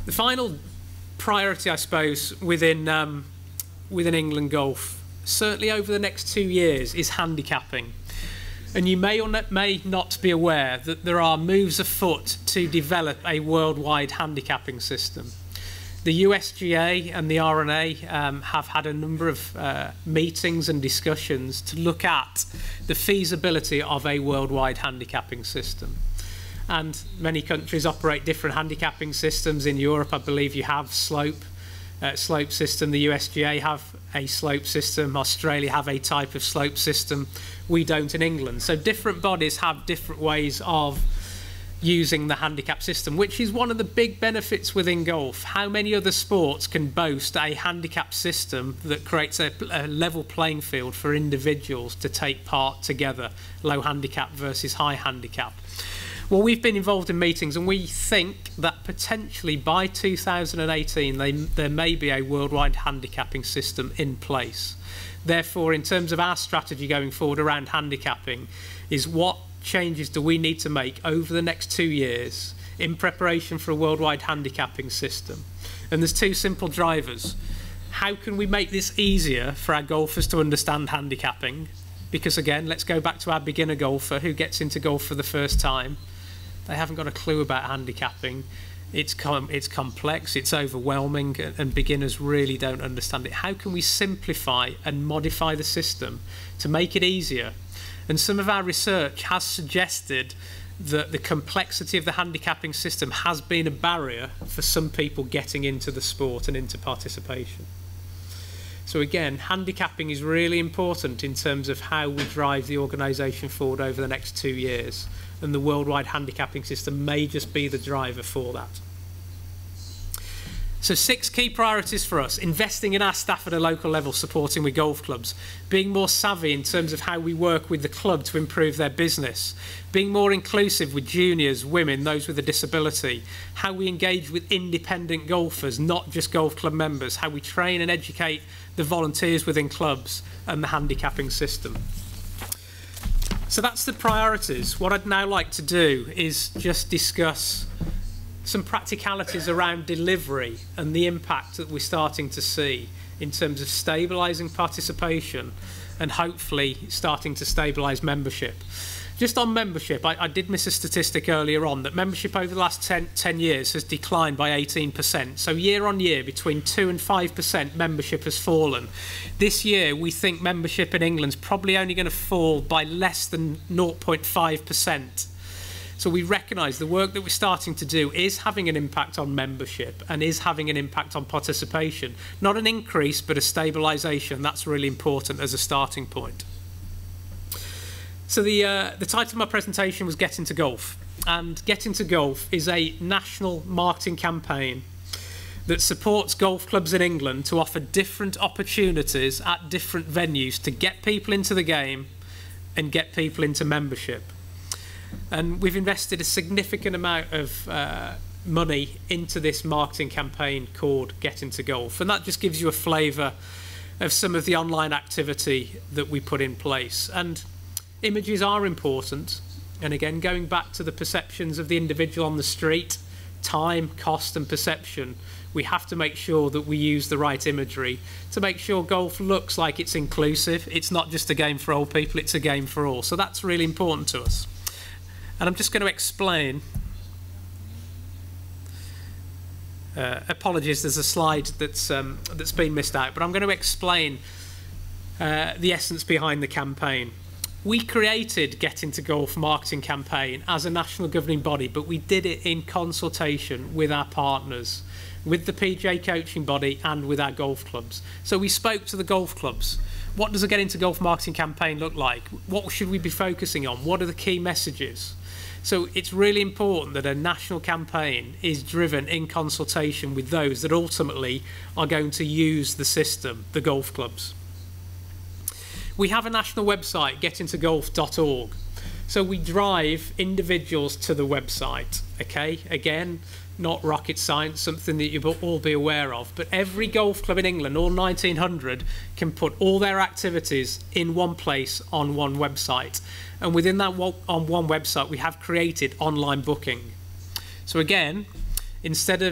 The final priority, I suppose, within England Golf, certainly over the next 2 years, is handicapping. And you may or may not be aware that there are moves afoot to develop a worldwide handicapping system. The USGA and the R&A have had a number of meetings and discussions to look at the feasibility of a worldwide handicapping system. And many countries operate different handicapping systems. In Europe, I believe you have slope system. The USGA have a slope system. Australia have a type of slope system. We don't in England. So different bodies have different ways of using the handicap system, which is one of the big benefits within golf. How many other sports can boast a handicap system that creates a level playing field for individuals to take part together, low handicap versus high handicap? Well, we've been involved in meetings, and we think that potentially by 2018 there may be a worldwide handicapping system in place. Therefore, in terms of our strategy going forward around handicapping, is what changes do we need to make over the next 2 years in preparation for a worldwide handicapping system? And there's two simple drivers. How can we make this easier for our golfers to understand handicapping? Because again, let's go back to our beginner golfer who gets into golf for the first time. They haven't got a clue about handicapping. It's complex, it's overwhelming, and beginners really don't understand it. How can we simplify and modify the system to make it easier? And some of our research has suggested that the complexity of the handicapping system has been a barrier for some people getting into the sport and into participation. So again, handicapping is really important in terms of how we drive the organisation forward over the next 2 years. And the worldwide handicapping system may just be the driver for that. So 6 key priorities for us: investing in our staff at a local level, supporting with golf clubs, being more savvy in terms of how we work with the club to improve their business, being more inclusive with juniors, women, those with a disability, how we engage with independent golfers, not just golf club members, how we train and educate the volunteers within clubs, and the handicapping system. So that's the priorities. What I'd now like to do is just discuss some practicalities around delivery and the impact that we're starting to see in terms of stabilising participation and hopefully starting to stabilise membership. Just on membership, I did miss a statistic earlier on that membership over the last 10 years has declined by 18%. So year on year, between 2 and 5% membership has fallen. This year, we think membership in England's probably only going to fall by less than 0.5%. So we recognise the work that we're starting to do is having an impact on membership and is having an impact on participation. Not an increase, but a stabilisation. That's really important as a starting point. So the title of my presentation was Get Into Golf. And Get Into Golf is a national marketing campaign that supports golf clubs in England to offer different opportunities at different venues to get people into the game and get people into membership. And we've invested a significant amount of money into this marketing campaign called Get Into Golf. And that just gives you a flavour of some of the online activity that we put in place. And images are important. And again, going back to the perceptions of the individual on the street, time, cost and perception, we have to make sure that we use the right imagery to make sure golf looks like it's inclusive. It's not just a game for old people, it's a game for all. So that's really important to us. And I'm just going to explain. Apologies, there's a slide that's been missed out, but I'm going to explain the essence behind the campaign. We created Get Into Golf marketing campaign as a national governing body, but we did it in consultation with our partners, with the PGA coaching body and with our golf clubs. So we spoke to the golf clubs. What does a Get Into Golf marketing campaign look like? What should we be focusing on? What are the key messages? So it's really important that a national campaign is driven in consultation with those that ultimately are going to use the system, the golf clubs. We have a national website, getintogolf.org. So we drive individuals to the website, okay? Again, not rocket science, something that you'll all be aware of, but every golf club in England, all 1,900, can put all their activities in one place on one website. And within that on one website, we have created online booking. So again, instead of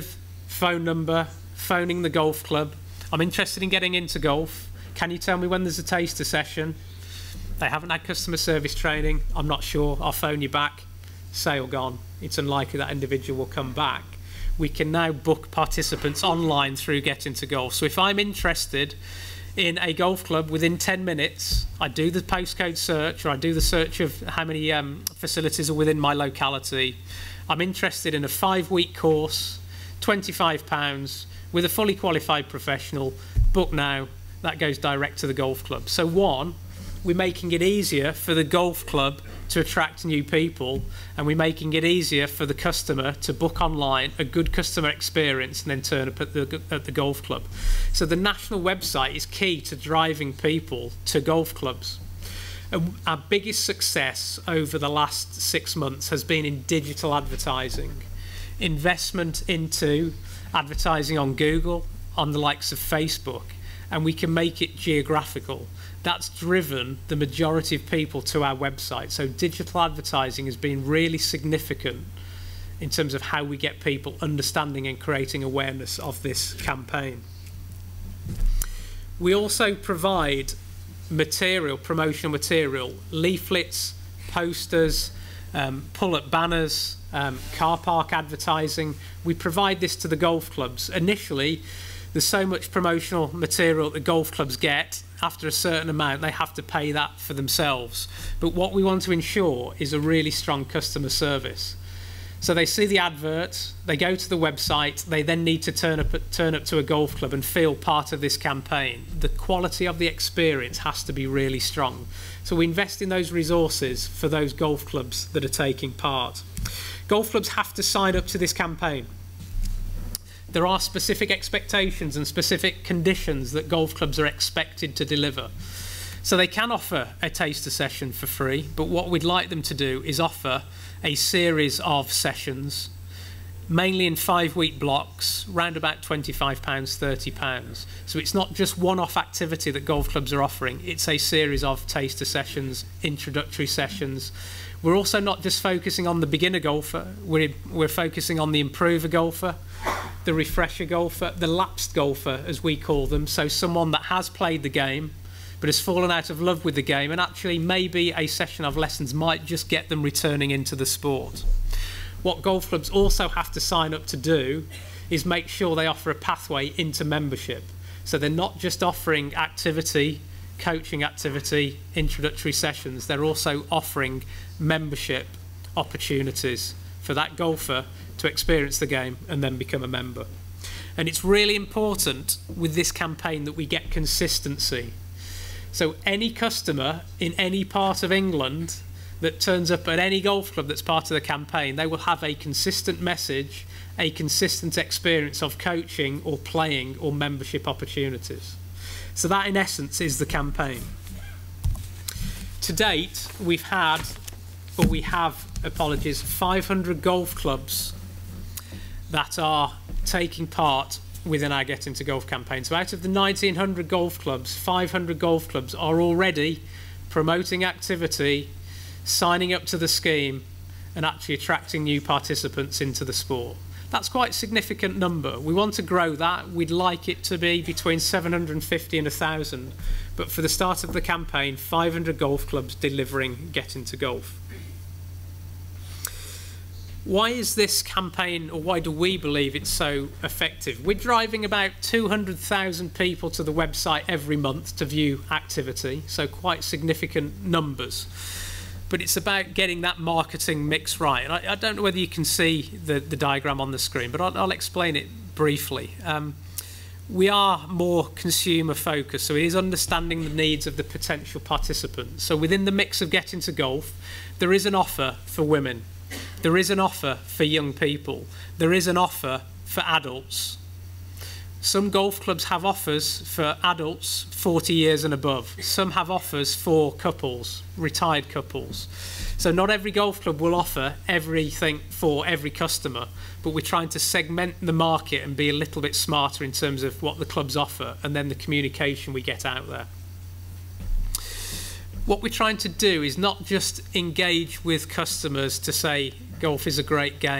phone number, phoning the golf club. I'm interested in getting into golf. Can you tell me when there's a taster session? They haven't had customer service training. I'm not sure. I'll phone you back. Sale gone. It's unlikely that individual will come back. We can now book participants online through Get Into Golf. So if I'm interested in a golf club, within 10 minutes, I do the postcode search, or I do the search of how many facilities are within my locality. I'm interested in a 5-week course, £25, with a fully qualified professional. Book now. That goes direct to the golf club. So one, we're making it easier for the golf club to attract new people, and we're making it easier for the customer to book online a good customer experience and then turn up at the golf club. So the national website is key to driving people to golf clubs. Our biggest success over the last 6 months has been in digital advertising. Investment into advertising on Google, on the likes of Facebook, and we can make it geographical. That's driven the majority of people to our website. So digital advertising has been really significant in terms of how we get people understanding and creating awareness of this campaign. We also provide material, promotional material, leaflets, posters, pull-up banners, car park advertising. We provide this to the golf clubs. Initially, there's so much promotional material that golf clubs get. After a certain amount, they have to pay that for themselves. But what we want to ensure is a really strong customer service. So they see the advert, they go to the website, they then need to turn up to a golf club and feel part of this campaign. The quality of the experience has to be really strong. So we invest in those resources for those golf clubs that are taking part. Golf clubs have to sign up to this campaign. There are specific expectations and specific conditions that golf clubs are expected to deliver. So they can offer a taster session for free, but what we'd like them to do is offer a series of sessions, mainly in 5-week blocks, round about £25, £30. So it's not just one-off activity that golf clubs are offering, it's a series of taster sessions, introductory sessions. We're also not just focusing on the beginner golfer, we're focusing on the improver golfer, the refresher golfer, the lapsed golfer, as we call them, so someone that has played the game but has fallen out of love with the game, and actually maybe a session of lessons might just get them returning into the sport. What golf clubs also have to sign up to do is make sure they offer a pathway into membership. So they're not just offering activity, coaching activity, introductory sessions, they're also offering membership opportunities for that golfer to experience the game and then become a member. And it's really important with this campaign that we get consistency. So any customer in any part of England that turns up at any golf club that's part of the campaign, they will have a consistent message, a consistent experience of coaching or playing or membership opportunities. So that in essence is the campaign. To date, we have 500 golf clubs that are taking part within our Get Into Golf campaign. So out of the 1,900 golf clubs, 500 golf clubs are already promoting activity, signing up to the scheme, and actually attracting new participants into the sport. That's quite a significant number. We want to grow that. We'd like it to be between 750 and 1,000. But for the start of the campaign, 500 golf clubs delivering Get Into Golf. Why is this campaign, or why do we believe it's so effective? We're driving about 200,000 people to the website every month to view activity, so quite significant numbers. But it's about getting that marketing mix right. And I don't know whether you can see the diagram on the screen, but I'll explain it briefly. We are more consumer focused, so it is understanding the needs of the potential participants. So within the mix of Get Into Golf, there is an offer for women. There is an offer for young people. There is an offer for adults. Some golf clubs have offers for adults 40 years and above. Some have offers for couples, retired couples. So not every golf club will offer everything for every customer, but we're trying to segment the market and be a little bit smarter in terms of what the clubs offer and then the communication we get out there. What we're trying to do is not just engage with customers to say golf is a great game,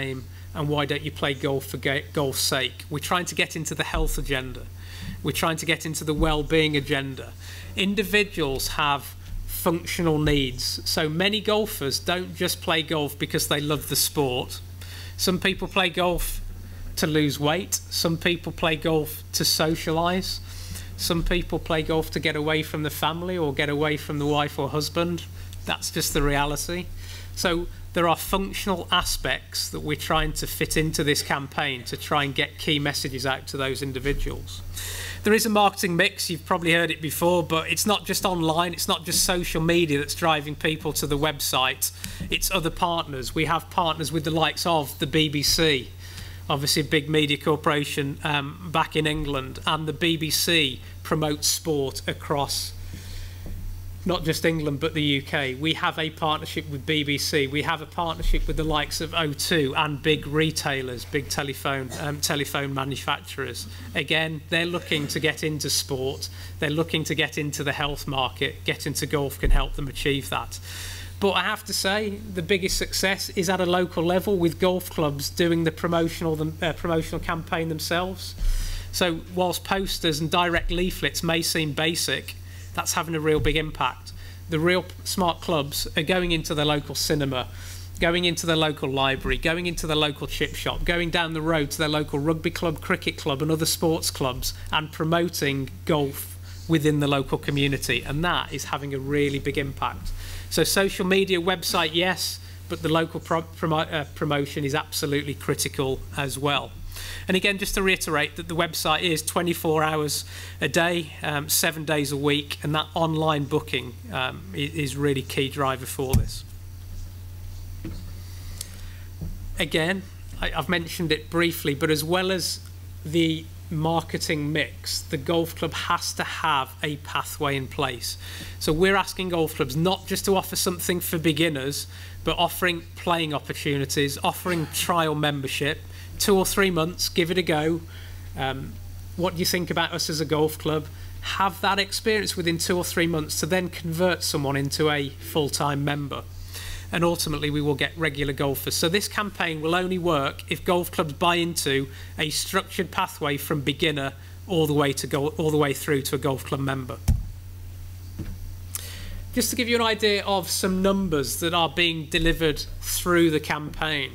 and why don't you play golf for golf's sake? We're trying to get into the health agenda. We're trying to get into the well-being agenda. Individuals have functional needs. So many golfers don't just play golf because they love the sport. Some people play golf to lose weight. Some people play golf to socialise. Some people play golf to get away from the family or get away from the wife or husband. That's just the reality. So there are functional aspects that we're trying to fit into this campaign to try and get key messages out to those individuals. There is a marketing mix, you've probably heard it before, but it's not just online, it's not just social media that's driving people to the website, it's other partners. We have partners with the likes of the BBC, obviously a big media corporation back in England, and the BBC promotes sport across not just England but the UK. We have a partnership with BBC. We have a partnership with the likes of O2 and big retailers, big telephone manufacturers. Again, they're looking to get into sport. They're looking to get into the health market. Get into golf can help them achieve that. But I have to say, the biggest success is at a local level with golf clubs doing the promotional campaign themselves. So whilst posters and direct leaflets may seem basic, that's having a real big impact. The real smart clubs are going into the local cinema, going into the local library, going into the local chip shop, going down the road to their local rugby club, cricket club and other sports clubs and promoting golf within the local community. And that is having a really big impact. So social media, website, yes, but the local promotion is absolutely critical as well. And again, just to reiterate that the website is 24 hours a day, 7 days a week, and that online booking is really key driver for this. Again, I've mentioned it briefly, but as well as the marketing mix, the golf club has to have a pathway in place. So we're asking golf clubs not just to offer something for beginners, but offering playing opportunities, offering trial membership, 2 or 3 months, give it a go. What do you think about us as a golf club? Have that experience within 2 or 3 months to then convert someone into a full-time member. And ultimately we will get regular golfers. So this campaign will only work if golf clubs buy into a structured pathway from beginner all the way through to a golf club member. Just to give you an idea of some numbers that are being delivered through the campaign.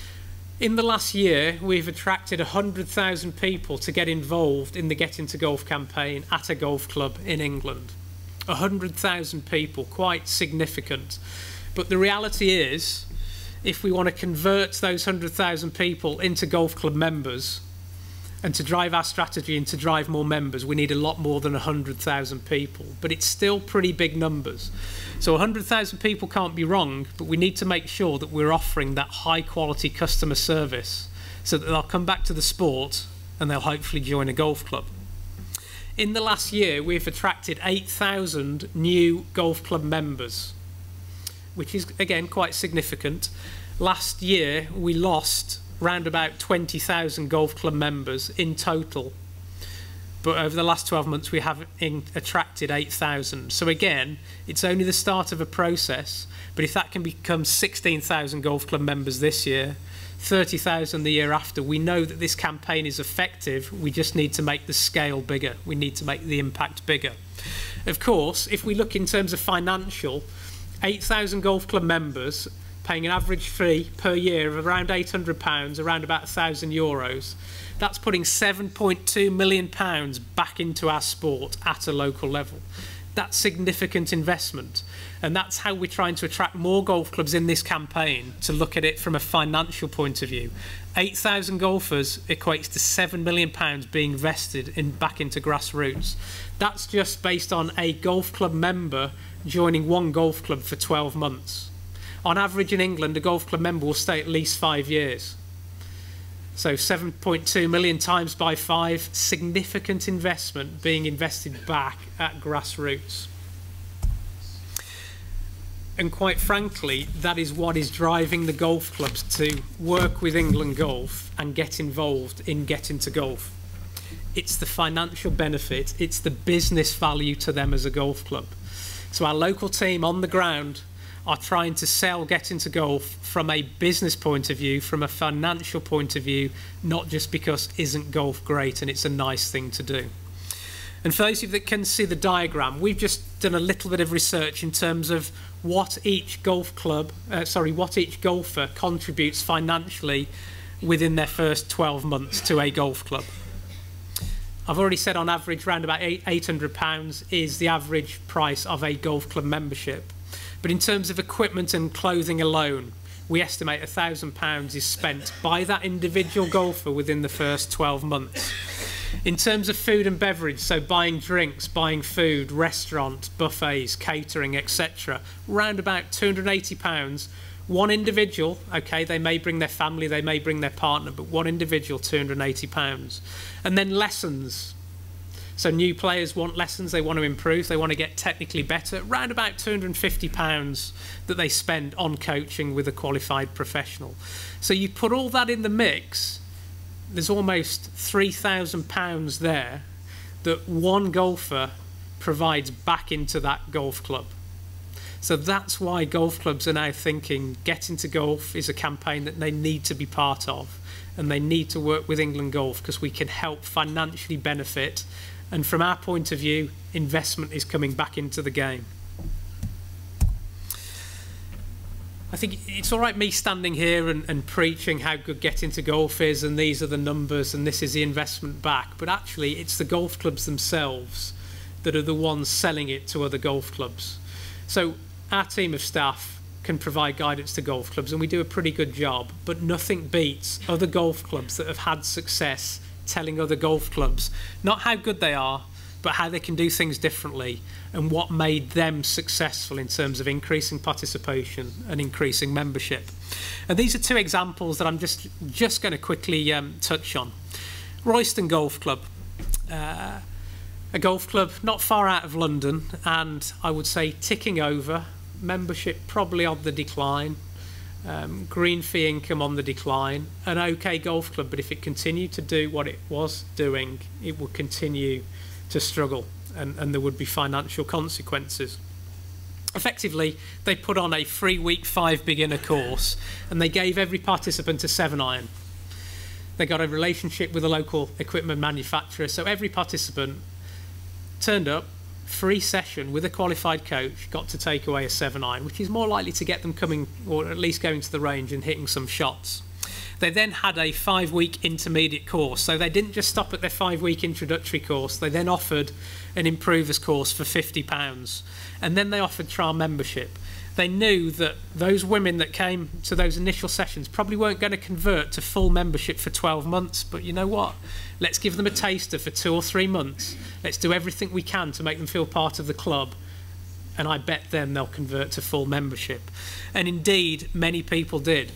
In the last year, we've attracted 100,000 people to get involved in the Get Into Golf campaign at a golf club in England. 100,000 people, quite significant. But the reality is, if we want to convert those 100,000 people into golf club members and to drive our strategy and to drive more members, we need a lot more than 100,000 people. But it's still pretty big numbers. So 100,000 people can't be wrong, but we need to make sure that we're offering that high quality customer service so that they'll come back to the sport and they'll hopefully join a golf club. In the last year, we've attracted 8,000 new golf club members, which is, again, quite significant. Last year, we lost around about 20,000 golf club members in total. But over the last 12 months, we have attracted 8,000. So again, it's only the start of a process. But if that can become 16,000 golf club members this year, 30,000 the year after, we know that this campaign is effective. We just need to make the scale bigger. We need to make the impact bigger. Of course, if we look in terms of financial, 8,000 golf club members paying an average fee per year of around £800, around about €1,000. That's putting £7.2 million back into our sport at a local level. That's significant investment. And that's how we're trying to attract more golf clubs in this campaign to look at it from a financial point of view. 8,000 golfers equates to £7 million being invested back into grassroots. That's just based on a golf club member joining one golf club for 12 months. On average in England, a golf club member will stay at least 5 years. So 7.2 million times by 5, significant investment being invested back at grassroots. And quite frankly, that is what is driving the golf clubs to work with England Golf and get involved in Get Into Golf. It's the financial benefit, it's the business value to them as a golf club. So our local team on the ground are trying to sell Get Into Golf from a business point of view, from a financial point of view, not just because isn't golf great and it's a nice thing to do. And for those of you that can see the diagram, we've just done a little bit of research in terms of what each golfer contributes financially within their first 12 months to a golf club. I've already said on average around about £800 is the average price of a golf club membership. But in terms of equipment and clothing alone, we estimate £1,000 is spent by that individual golfer within the first 12 months. In terms of food and beverage, so buying drinks, buying food, restaurant, buffets, catering, etc., round about £280. One individual, okay, they may bring their family, they may bring their partner, but one individual, £280. And then lessons. So new players want lessons, they want to improve, they want to get technically better. Round about £250 that they spend on coaching with a qualified professional. So you put all that in the mix, there's almost £3,000 there that one golfer provides back into that golf club. So that's why golf clubs are now thinking Get Into Golf is a campaign that they need to be part of, and they need to work with England Golf because we can help financially benefit. And from our point of view, investment is coming back into the game. I think it's all right me standing here and preaching how good Get Into Golf is, and these are the numbers and this is the investment back, but actually it's the golf clubs themselves that are the ones selling it to other golf clubs. So our team of staff can provide guidance to golf clubs, and we do a pretty good job, but nothing beats other golf clubs that have had success telling other golf clubs not how good they are, but how they can do things differently and what made them successful in terms of increasing participation and increasing membership. And these are two examples that I'm just going to quickly touch on. Royston Golf Club, a golf club not far out of London, and I would say ticking over, membership probably on the decline, green fee income on the decline, an okay golf club, but if it continued to do what it was doing, it would continue to struggle, and there would be financial consequences. Effectively, they put on a 3-week 5 beginner course, and they gave every participant a 7-iron. They got a relationship with a local equipment manufacturer, so every participant turned up, free session with a qualified coach, got to take away a 7-iron, which is more likely to get them coming, or at least going to the range and hitting some shots. They then had a 5-week intermediate course, so they didn't just stop at their 5-week introductory course, they then offered an improvers course for £50, and then they offered trial membership. They knew that those women that came to those initial sessions probably weren't going to convert to full membership for 12 months, but you know what? Let's give them a taster for 2 or 3 months. Let's do everything we can to make them feel part of the club, and I bet them they'll convert to full membership. And indeed, many people did.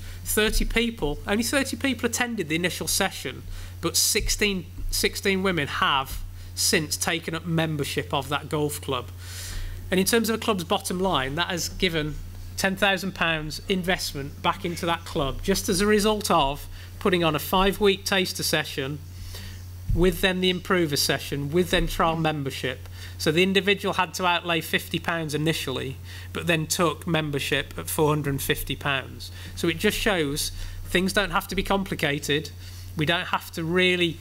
Only 30 people attended the initial session, but 16 women have since taken up membership of that golf club. And in terms of a club's bottom line, that has given £10,000 investment back into that club, just as a result of putting on a 5-week taster session, with then the improver session, with then trial membership. So the individual had to outlay £50 initially, but then took membership at £450. So it just shows things don't have to be complicated. We don't have to really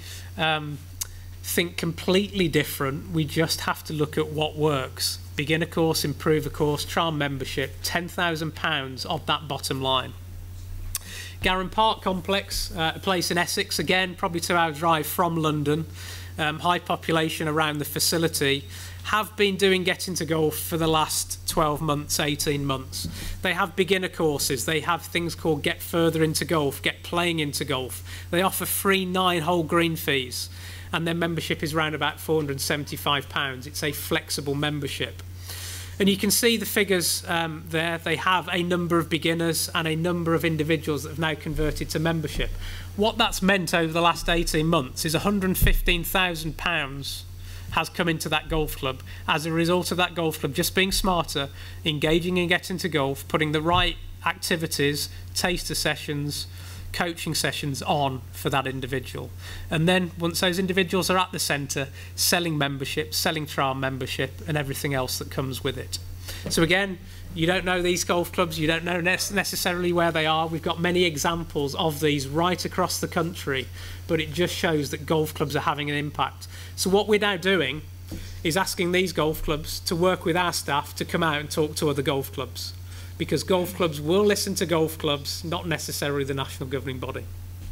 think completely different. We just have to look at what works. Beginner course, improver course, trial membership, £10,000 of that bottom line. Garum Park Complex, a place in Essex, again, probably 2-hour drive from London, high population around the facility, have been doing Get Into Golf for the last 12 months, 18 months. They have beginner courses, they have things called Get Further Into Golf, Get Playing Into Golf. They offer free 9-hole green fees, and their membership is around about £475. It's a flexible membership. And you can see the figures there. They have a number of beginners and a number of individuals that have now converted to membership. What that's meant over the last 18 months is £115,000 has come into that golf club as a result of that golf club just being smarter, engaging in Get Into Golf, putting the right activities, taster sessions, coaching sessions on for that individual. And then once those individuals are at the centre, selling membership, selling trial membership and everything else that comes with it. So again, you don't know these golf clubs, you don't know necessarily where they are. We've got many examples of these right across the country, but it just shows that golf clubs are having an impact. So what we're now doing is asking these golf clubs to work with our staff to come out and talk to other golf clubs, because golf clubs will listen to golf clubs, not necessarily the national governing body.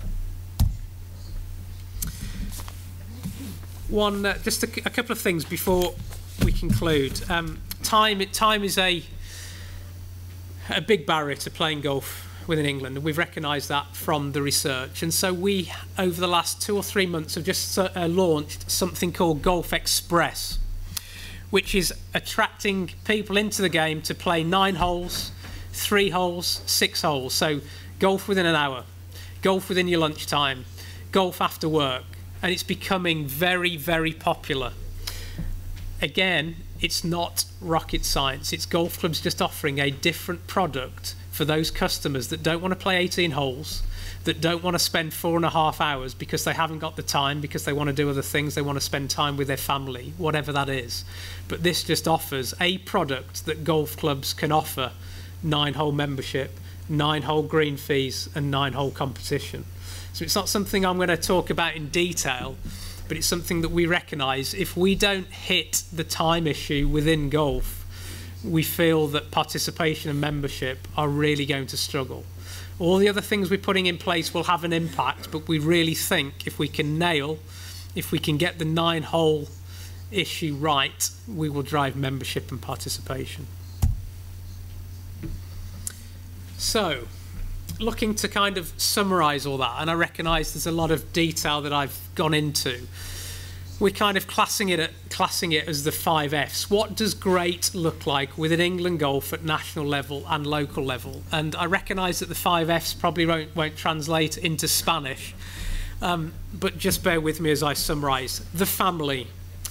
Just a couple of things before we conclude. Time is a big barrier to playing golf within England, and we've recognised that from the research. And so we, over the last 2 or 3 months, have just launched something called Golf Express, which is attracting people into the game to play 9 holes, 3 holes, 6 holes. So golf within an hour, golf within your lunchtime, golf after work, and it's becoming very, very popular. Again, it's not rocket science. It's golf clubs just offering a different product for those customers that don't want to play 18 holes, that don't want to spend 4.5 hours because they haven't got the time, because they want to do other things, they want to spend time with their family, whatever that is. But this just offers a product that golf clubs can offer: 9-hole membership, 9-hole green fees, and 9-hole competition. So it's not something I'm going to talk about in detail, but it's something that we recognise if we don't hit the time issue within golf, we feel that participation and membership are really going to struggle. All the other things we're putting in place will have an impact, but we really think if we can get the 9-hole issue right, we will drive membership and participation. So, looking to kind of summarise all that, and I recognise there's a lot of detail that I've gone into. We're kind of classing it as the 5 Fs. What does great look like within England golf at national level and local level? And I recognise that the 5 Fs probably won't translate into Spanish, but just bear with me as I summarise. The family.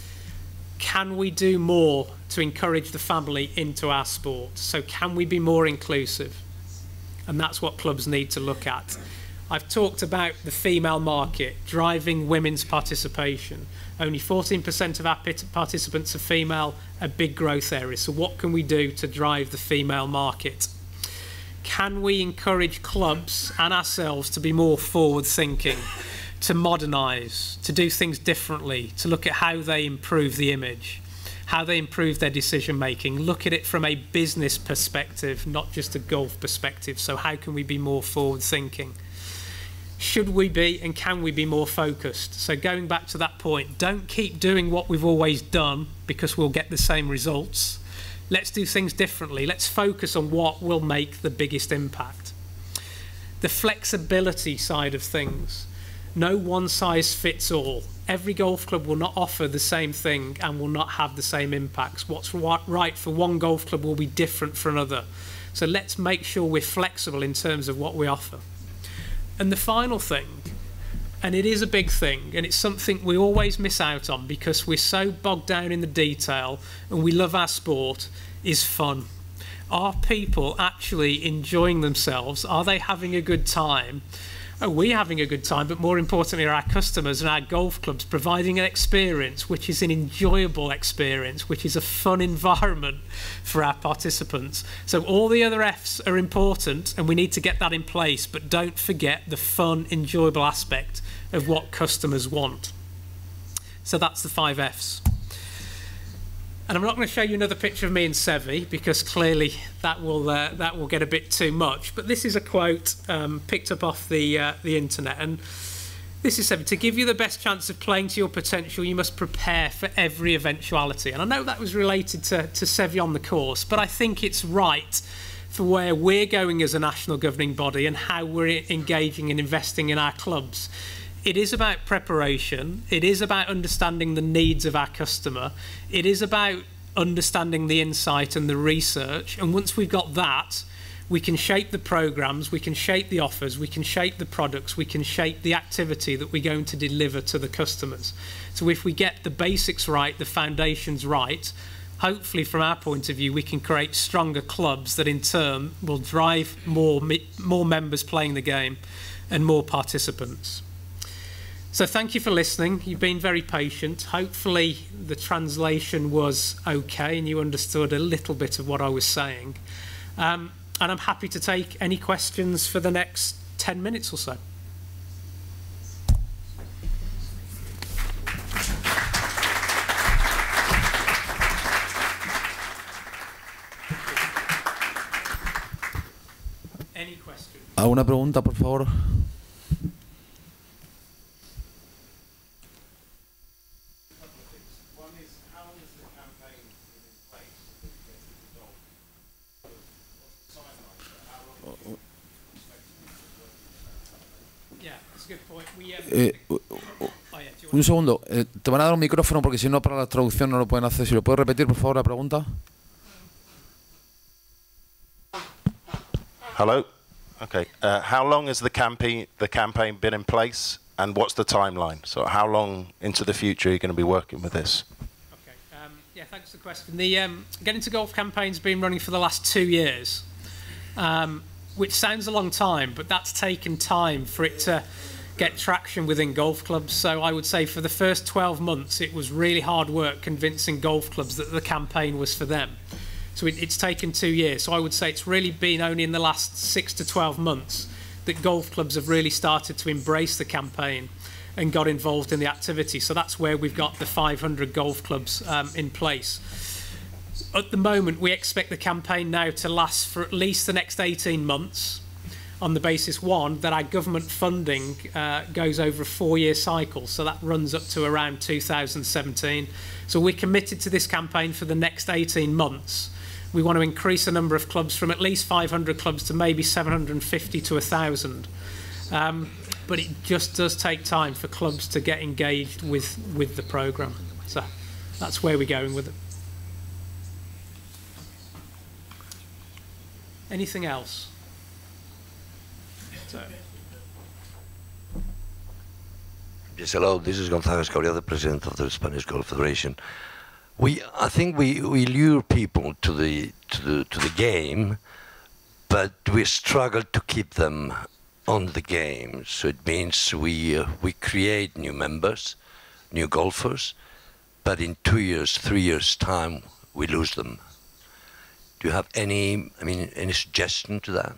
Can we do more to encourage the family into our sport? So can we be more inclusive? And that's what clubs need to look at. I've talked about the female market, driving women's participation. Only 14% of our participants are female, a big growth area. So what can we do to drive the female market? Can we encourage clubs and ourselves to be more forward-thinking, to modernise, to do things differently, to look at how they improve the image, how they improve their decision-making, look at it from a business perspective, not just a golf perspective. So how can we be more forward-thinking? Should we be and can we be more focused? So going back to that point, don't keep doing what we've always done because we'll get the same results. Let's do things differently. Let's focus on what will make the biggest impact. The flexibility side of things. No one size fits all. Every golf club will not offer the same thing and will not have the same impacts. What's right for one golf club will be different for another. So let's make sure we're flexible in terms of what we offer. And the final thing, and it is a big thing, and it's something we always miss out on because we're so bogged down in the detail and we love our sport, is fun. Are people actually enjoying themselves? Are they having a good time? Are we having a good time? But more importantly, are our customers and our golf clubs providing an experience which is an enjoyable experience, which is a fun environment for our participants? So all the other Fs are important and we need to get that in place, but don't forget the fun, enjoyable aspect of what customers want. So that's the 5 Fs. And I'm not going to show you another picture of me and Sevi because clearly that will get a bit too much. But this is a quote picked up off the internet, and this is Sevi: "To give you the best chance of playing to your potential, you must prepare for every eventuality." And I know that was related to Sevi on the course, but I think it's right for where we're going as a national governing body and how we're engaging and investing in our clubs. It is about preparation. It is about understanding the needs of our customer. It is about understanding the insight and the research. And once we've got that, we can shape the programs, we can shape the offers, we can shape the products, we can shape the activity that we're going to deliver to the customers. So if we get the basics right, the foundations right, hopefully from our point of view, we can create stronger clubs that in turn will drive more members playing the game and more participants. So thank you for listening. You've been very patient. Hopefully the translation was okay and you understood a little bit of what I was saying. And I'm happy to take any questions for the next 10 minutes or so. Any questions? ¿Alguna pregunta, por favor? Un segundo, te van a dar un micrófono porque si no para la traducción no lo pueden hacer. Si lo puedes repetir, por favor, la pregunta. Hello. Okay. How long has the campaign been in place, and what's the timeline? So, how long into the future are you going to be working with this? Okay. Yeah, thanks for the question. The Get Into Golf campaign's been running for the last 2 years, which sounds a long time, but that's taken time for it to get traction within golf clubs. So I would say for the first 12 months, it was really hard work convincing golf clubs that the campaign was for them. So it's taken 2 years. So I would say it's really been only in the last 6 to 12 months that golf clubs have really started to embrace the campaign and got involved in the activity. So that's where we've got the 500 golf clubs in place. At the moment, we expect the campaign now to last for at least the next 18 months on the basis, one, that our government funding goes over a 4-year cycle. So that runs up to around 2017. So we're committed to this campaign for the next 18 months. We want to increase the number of clubs from at least 500 clubs to maybe 750 to 1,000. But it just does take time for clubs to get engaged with the programme. So that's where we're going with it. Anything else? So. Yes, hello. This is González Cabrera, the president of the Spanish Golf Federation. I think we lure people to the game, but we struggle to keep them on the game. So it means we create new members, new golfers, but in 2 years, 3 years time, we lose them. Do you have any suggestion to that?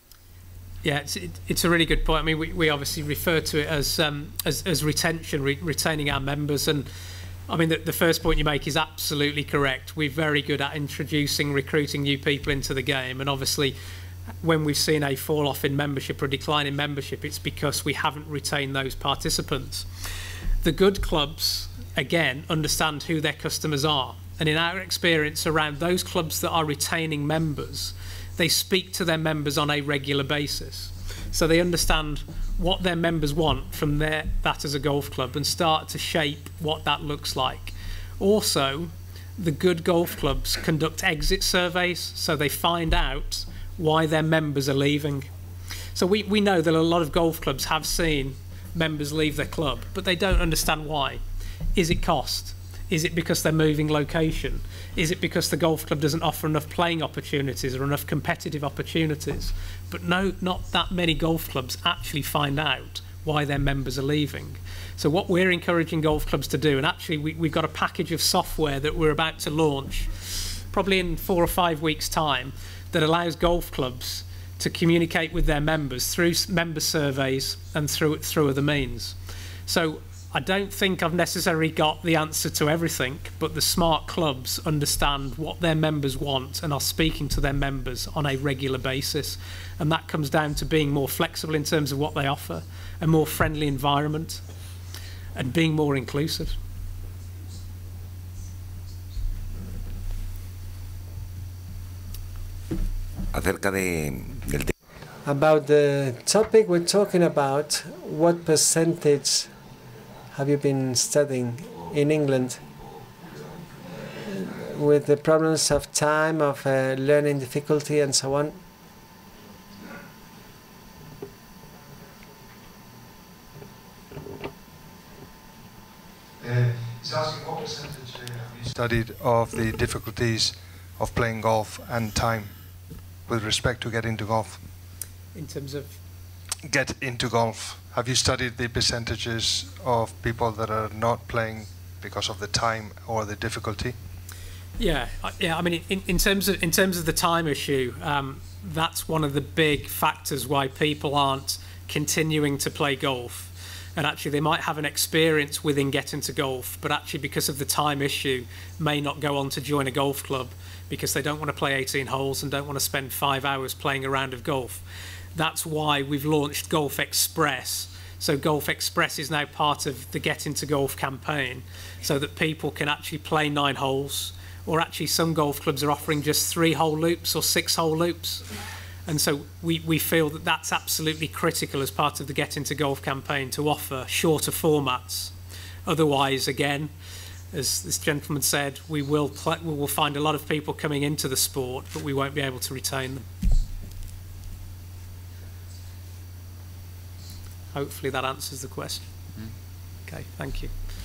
Yeah, it's a really good point. I mean, we obviously refer to it as retention, retaining our members. And I mean, the first point you make is absolutely correct. We're very good at introducing, recruiting new people into the game. And obviously, when we've seen a fall off in membership or a decline in membership, it's because we haven't retained those participants. The good clubs, again, understand who their customers are. And in our experience around those clubs that are retaining members, they speak to their members on a regular basis. So they understand what their members want from that as a golf club and start to shape what that looks like. Also, the good golf clubs conduct exit surveys, so they find out why their members are leaving. So we know that a lot of golf clubs have seen members leave their club, but they don't understand why. Is it cost? Is it because they're moving location? Is it because the golf club doesn't offer enough playing opportunities or enough competitive opportunities? But no, not that many golf clubs actually find out why their members are leaving. So what we're encouraging golf clubs to do, and actually we've got a package of software that we're about to launch probably in 4 or 5 weeks' time that allows golf clubs to communicate with their members through member surveys and through other means. So I don't think I've necessarily got the answer to everything, but the smart clubs understand what their members want and are speaking to their members on a regular basis. And that comes down to being more flexible in terms of what they offer, a more friendly environment, and being more inclusive. About the topic we're talking about, what percentage have you been studying in England with the problems of time, of learning difficulty and so on? He's asking what percentage have you studied of the difficulties of playing golf and time with respect to getting to golf? In terms of? get into golf? Have you studied the percentages of people that are not playing because of the time or the difficulty? Yeah. I mean, in terms of the time issue, that's one of the big factors why people aren't continuing to play golf. And actually, they might have an experience within getting to golf, but actually, because of the time issue, may not go on to join a golf club because they don't want to play 18 holes and don't want to spend 5 hours playing a round of golf. That's why we've launched Golf Express. So Golf Express is now part of the Get Into Golf campaign, so that people can actually play 9 holes, or actually some golf clubs are offering just 3-hole loops or 6-hole loops. And so we feel that that's absolutely critical as part of the Get Into Golf campaign to offer shorter formats. Otherwise, again, as this gentleman said, we will find a lot of people coming into the sport, but we won't be able to retain them. Hopefully that answers the question. Okay, thank you.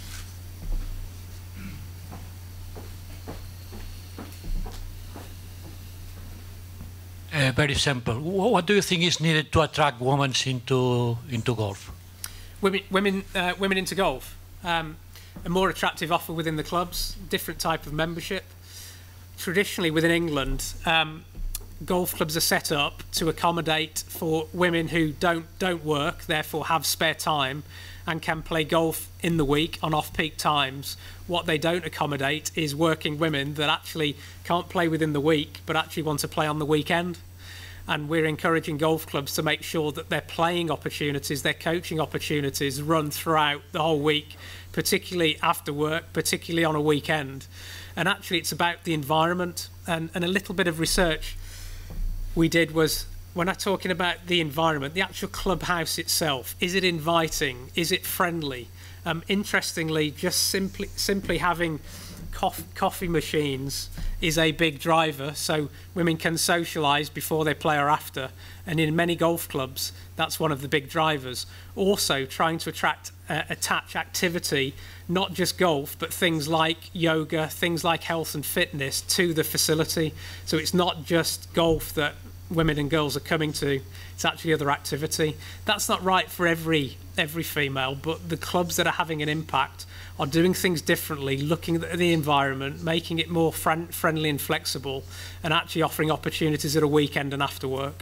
Very simple. What do you think is needed to attract women into golf? Women into golf. A more attractive offer within the clubs, different type of membership. Traditionally within England, golf clubs are set up to accommodate for women who don't work, therefore have spare time, and can play golf in the week on off-peak times. What they don't accommodate is working women that actually can't play within the week, but actually want to play on the weekend. And we're encouraging golf clubs to make sure that their playing opportunities, their coaching opportunities run throughout the whole week, particularly after work, particularly on a weekend. And actually it's about the environment, and a little bit of research we did was, when I'm talking about the environment, the actual clubhouse itself, is it inviting? Is it friendly? Interestingly, just simply having coffee machines is a big driver, so women can socialise before they play or after, and in many golf clubs that's one of the big drivers. Also trying to attach activity, not just golf, but things like yoga, things like health and fitness to the facility, so it's not just golf that women and girls are coming to, it's actually other activity. That's not right for every female, but the clubs that are having an impact are doing things differently, looking at the environment, making it more friendly and flexible, and actually offering opportunities at a weekend and after work.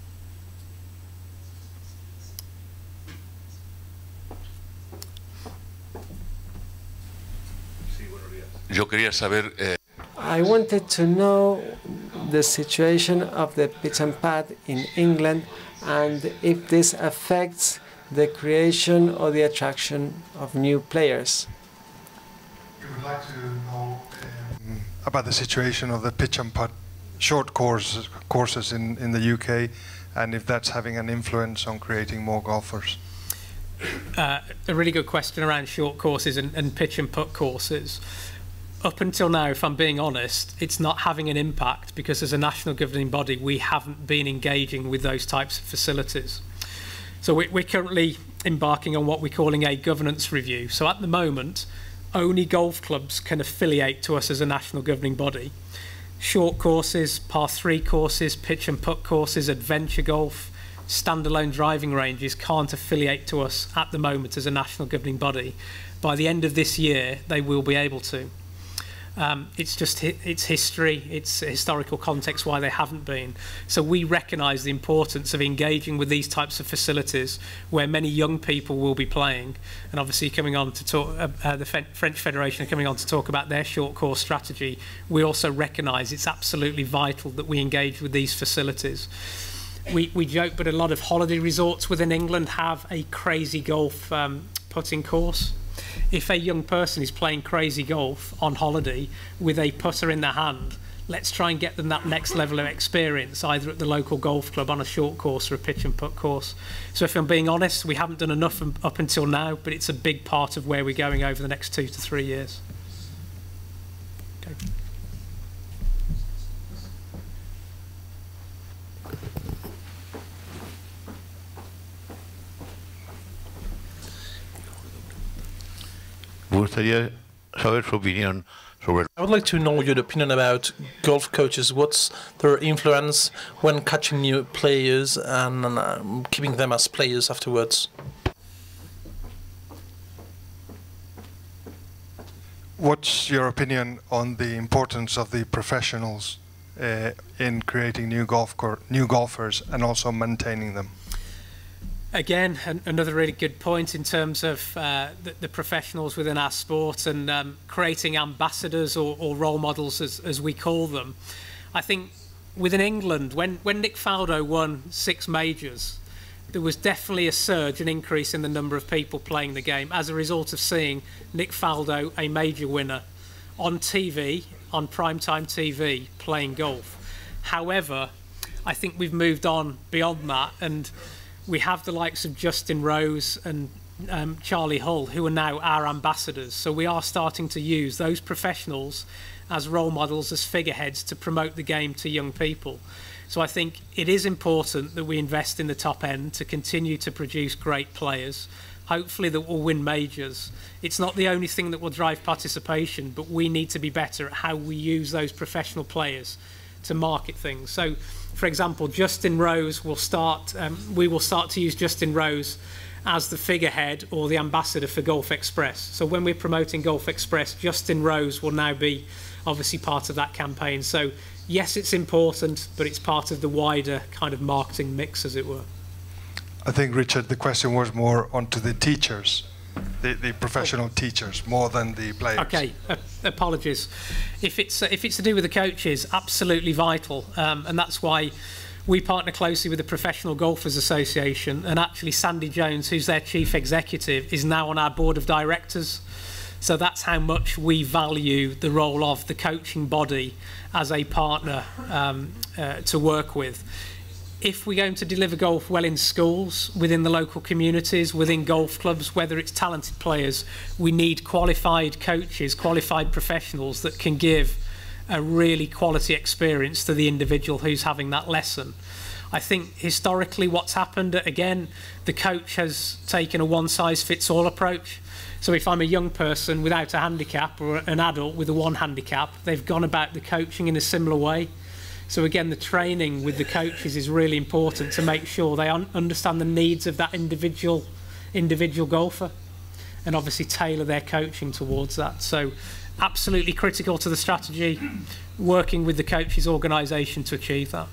Yo quería saber. I wanted to know the situation of the pitch and pad in England, and if this affects the creation or the attraction of new players. We would like to know about the situation of the pitch and putt short courses in the UK, and if that's having an influence on creating more golfers. A really good question around short courses and pitch and putt courses. Up until now, if I'm being honest, it's not having an impact because as a national governing body, we haven't been engaging with those types of facilities. So we're currently embarking on what we're calling a governance review. So at the moment, only golf clubs can affiliate to us as a national governing body. Short courses, par 3 courses, pitch and putt courses, adventure golf, standalone driving ranges can't affiliate to us at the moment as a national governing body. By the end of this year, they will be able to. It's just it's history, it's historical context why they haven't been. So we recognise the importance of engaging with these types of facilities where many young people will be playing, and obviously coming on to talk, the French Federation are coming on to talk about their short course strategy. We also recognise it's absolutely vital that we engage with these facilities. We joke, but a lot of holiday resorts within England have a crazy golf putting course. If a young person is playing crazy golf on holiday with a putter in their hand, let's try and get them that next level of experience, either at the local golf club on a short course or a pitch and putt course. So if I'm being honest, we haven't done enough up until now, but it's a big part of where we're going over the next 2 to 3 years. Okay. Me gustaría saber su opinión sobre. I would like to know your opinion about golf coaches. What's their influence when catching new players and keeping them as players afterwards? What's your opinion on the importance of the professionals in creating new golfers and also maintaining them? Again, another really good point in terms of the professionals within our sport and creating ambassadors or role models, as we call them. I think within England, when Nick Faldo won 6 majors, there was definitely a surge, an increase in the number of people playing the game as a result of seeing Nick Faldo, a major winner, on TV, on primetime TV, playing golf. However, I think we've moved on beyond that, and we have the likes of Justin Rose and Charlie Hull, who are now our ambassadors. So we are starting to use those professionals as role models, as figureheads to promote the game to young people. So I think it is important that we invest in the top end to continue to produce great players, hopefully that will win majors. It's not the only thing that will drive participation, but we need to be better at how we use those professional players to market things. So, for example, Justin Rose will start, we will start to use Justin Rose as the figurehead or the ambassador for Golf Express. So when we're promoting Golf Express, Justin Rose will now be obviously part of that campaign. So yes, it's important, but it's part of the wider kind of marketing mix, as it were. I think, Richard, the question was more onto the teachers, the professional teachers, more than the players. Okay, apologies. If it's to do with the coaches, absolutely vital, and that's why we partner closely with the Professional Golfers Association, and actually Sandy Jones, who's their chief executive, is now on our board of directors. So that's how much we value the role of the coaching body as a partner to work with. If we're going to deliver golf well in schools, within the local communities, within golf clubs, whether it's talented players, we need qualified coaches, qualified professionals that can give a really quality experience to the individual who's having that lesson. I think historically what's happened, again, the coach has taken a one-size-fits-all approach. So if I'm a young person without a handicap or an adult with a one handicap, they've gone about the coaching in a similar way. So again, the training with the coaches is really important to make sure they understand the needs of that individual golfer and obviously tailor their coaching towards that. So absolutely critical to the strategy, working with the coaches organisation to achieve that.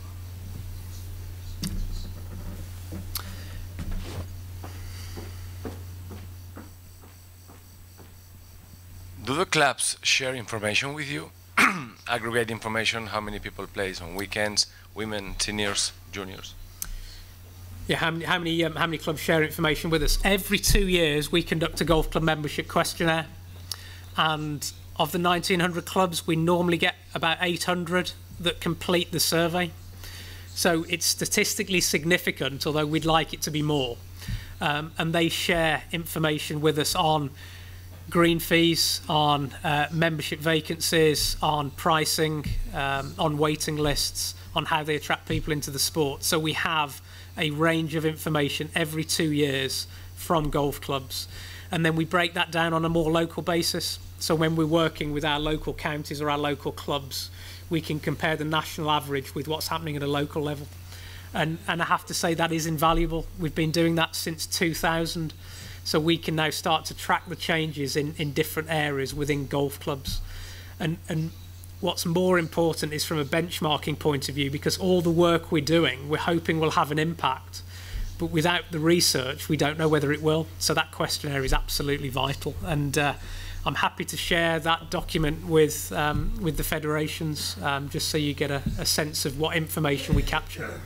Do the clubs share information with you? Aggregate information, how many people plays on weekends, women, seniors, juniors? Yeah, how many clubs share information with us? Every 2 years we conduct a golf club membership questionnaire, and of the 1,900 clubs we normally get about 800 that complete the survey. So it's statistically significant, although we'd like it to be more. And they share information with us on green fees, on membership vacancies, on pricing, on waiting lists, on how they attract people into the sport. So we have a range of information every 2 years from golf clubs. And then we break that down on a more local basis. So when we're working with our local counties or our local clubs, we can compare the national average with what's happening at a local level. And I have to say that is invaluable. We've been doing that since 2000. So we can now start to track the changes in different areas within golf clubs. And what's more important is from a benchmarking point of view, because all the work we're doing, we're hoping will have an impact. But without the research, we don't know whether it will. So that questionnaire is absolutely vital. And I'm happy to share that document with the federations, just so you get a sense of what information we capture.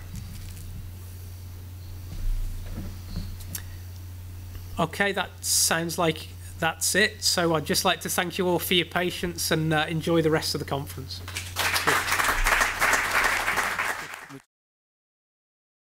Okay, that sounds like that's it. So I'd just like to thank you all for your patience and enjoy the rest of the conference.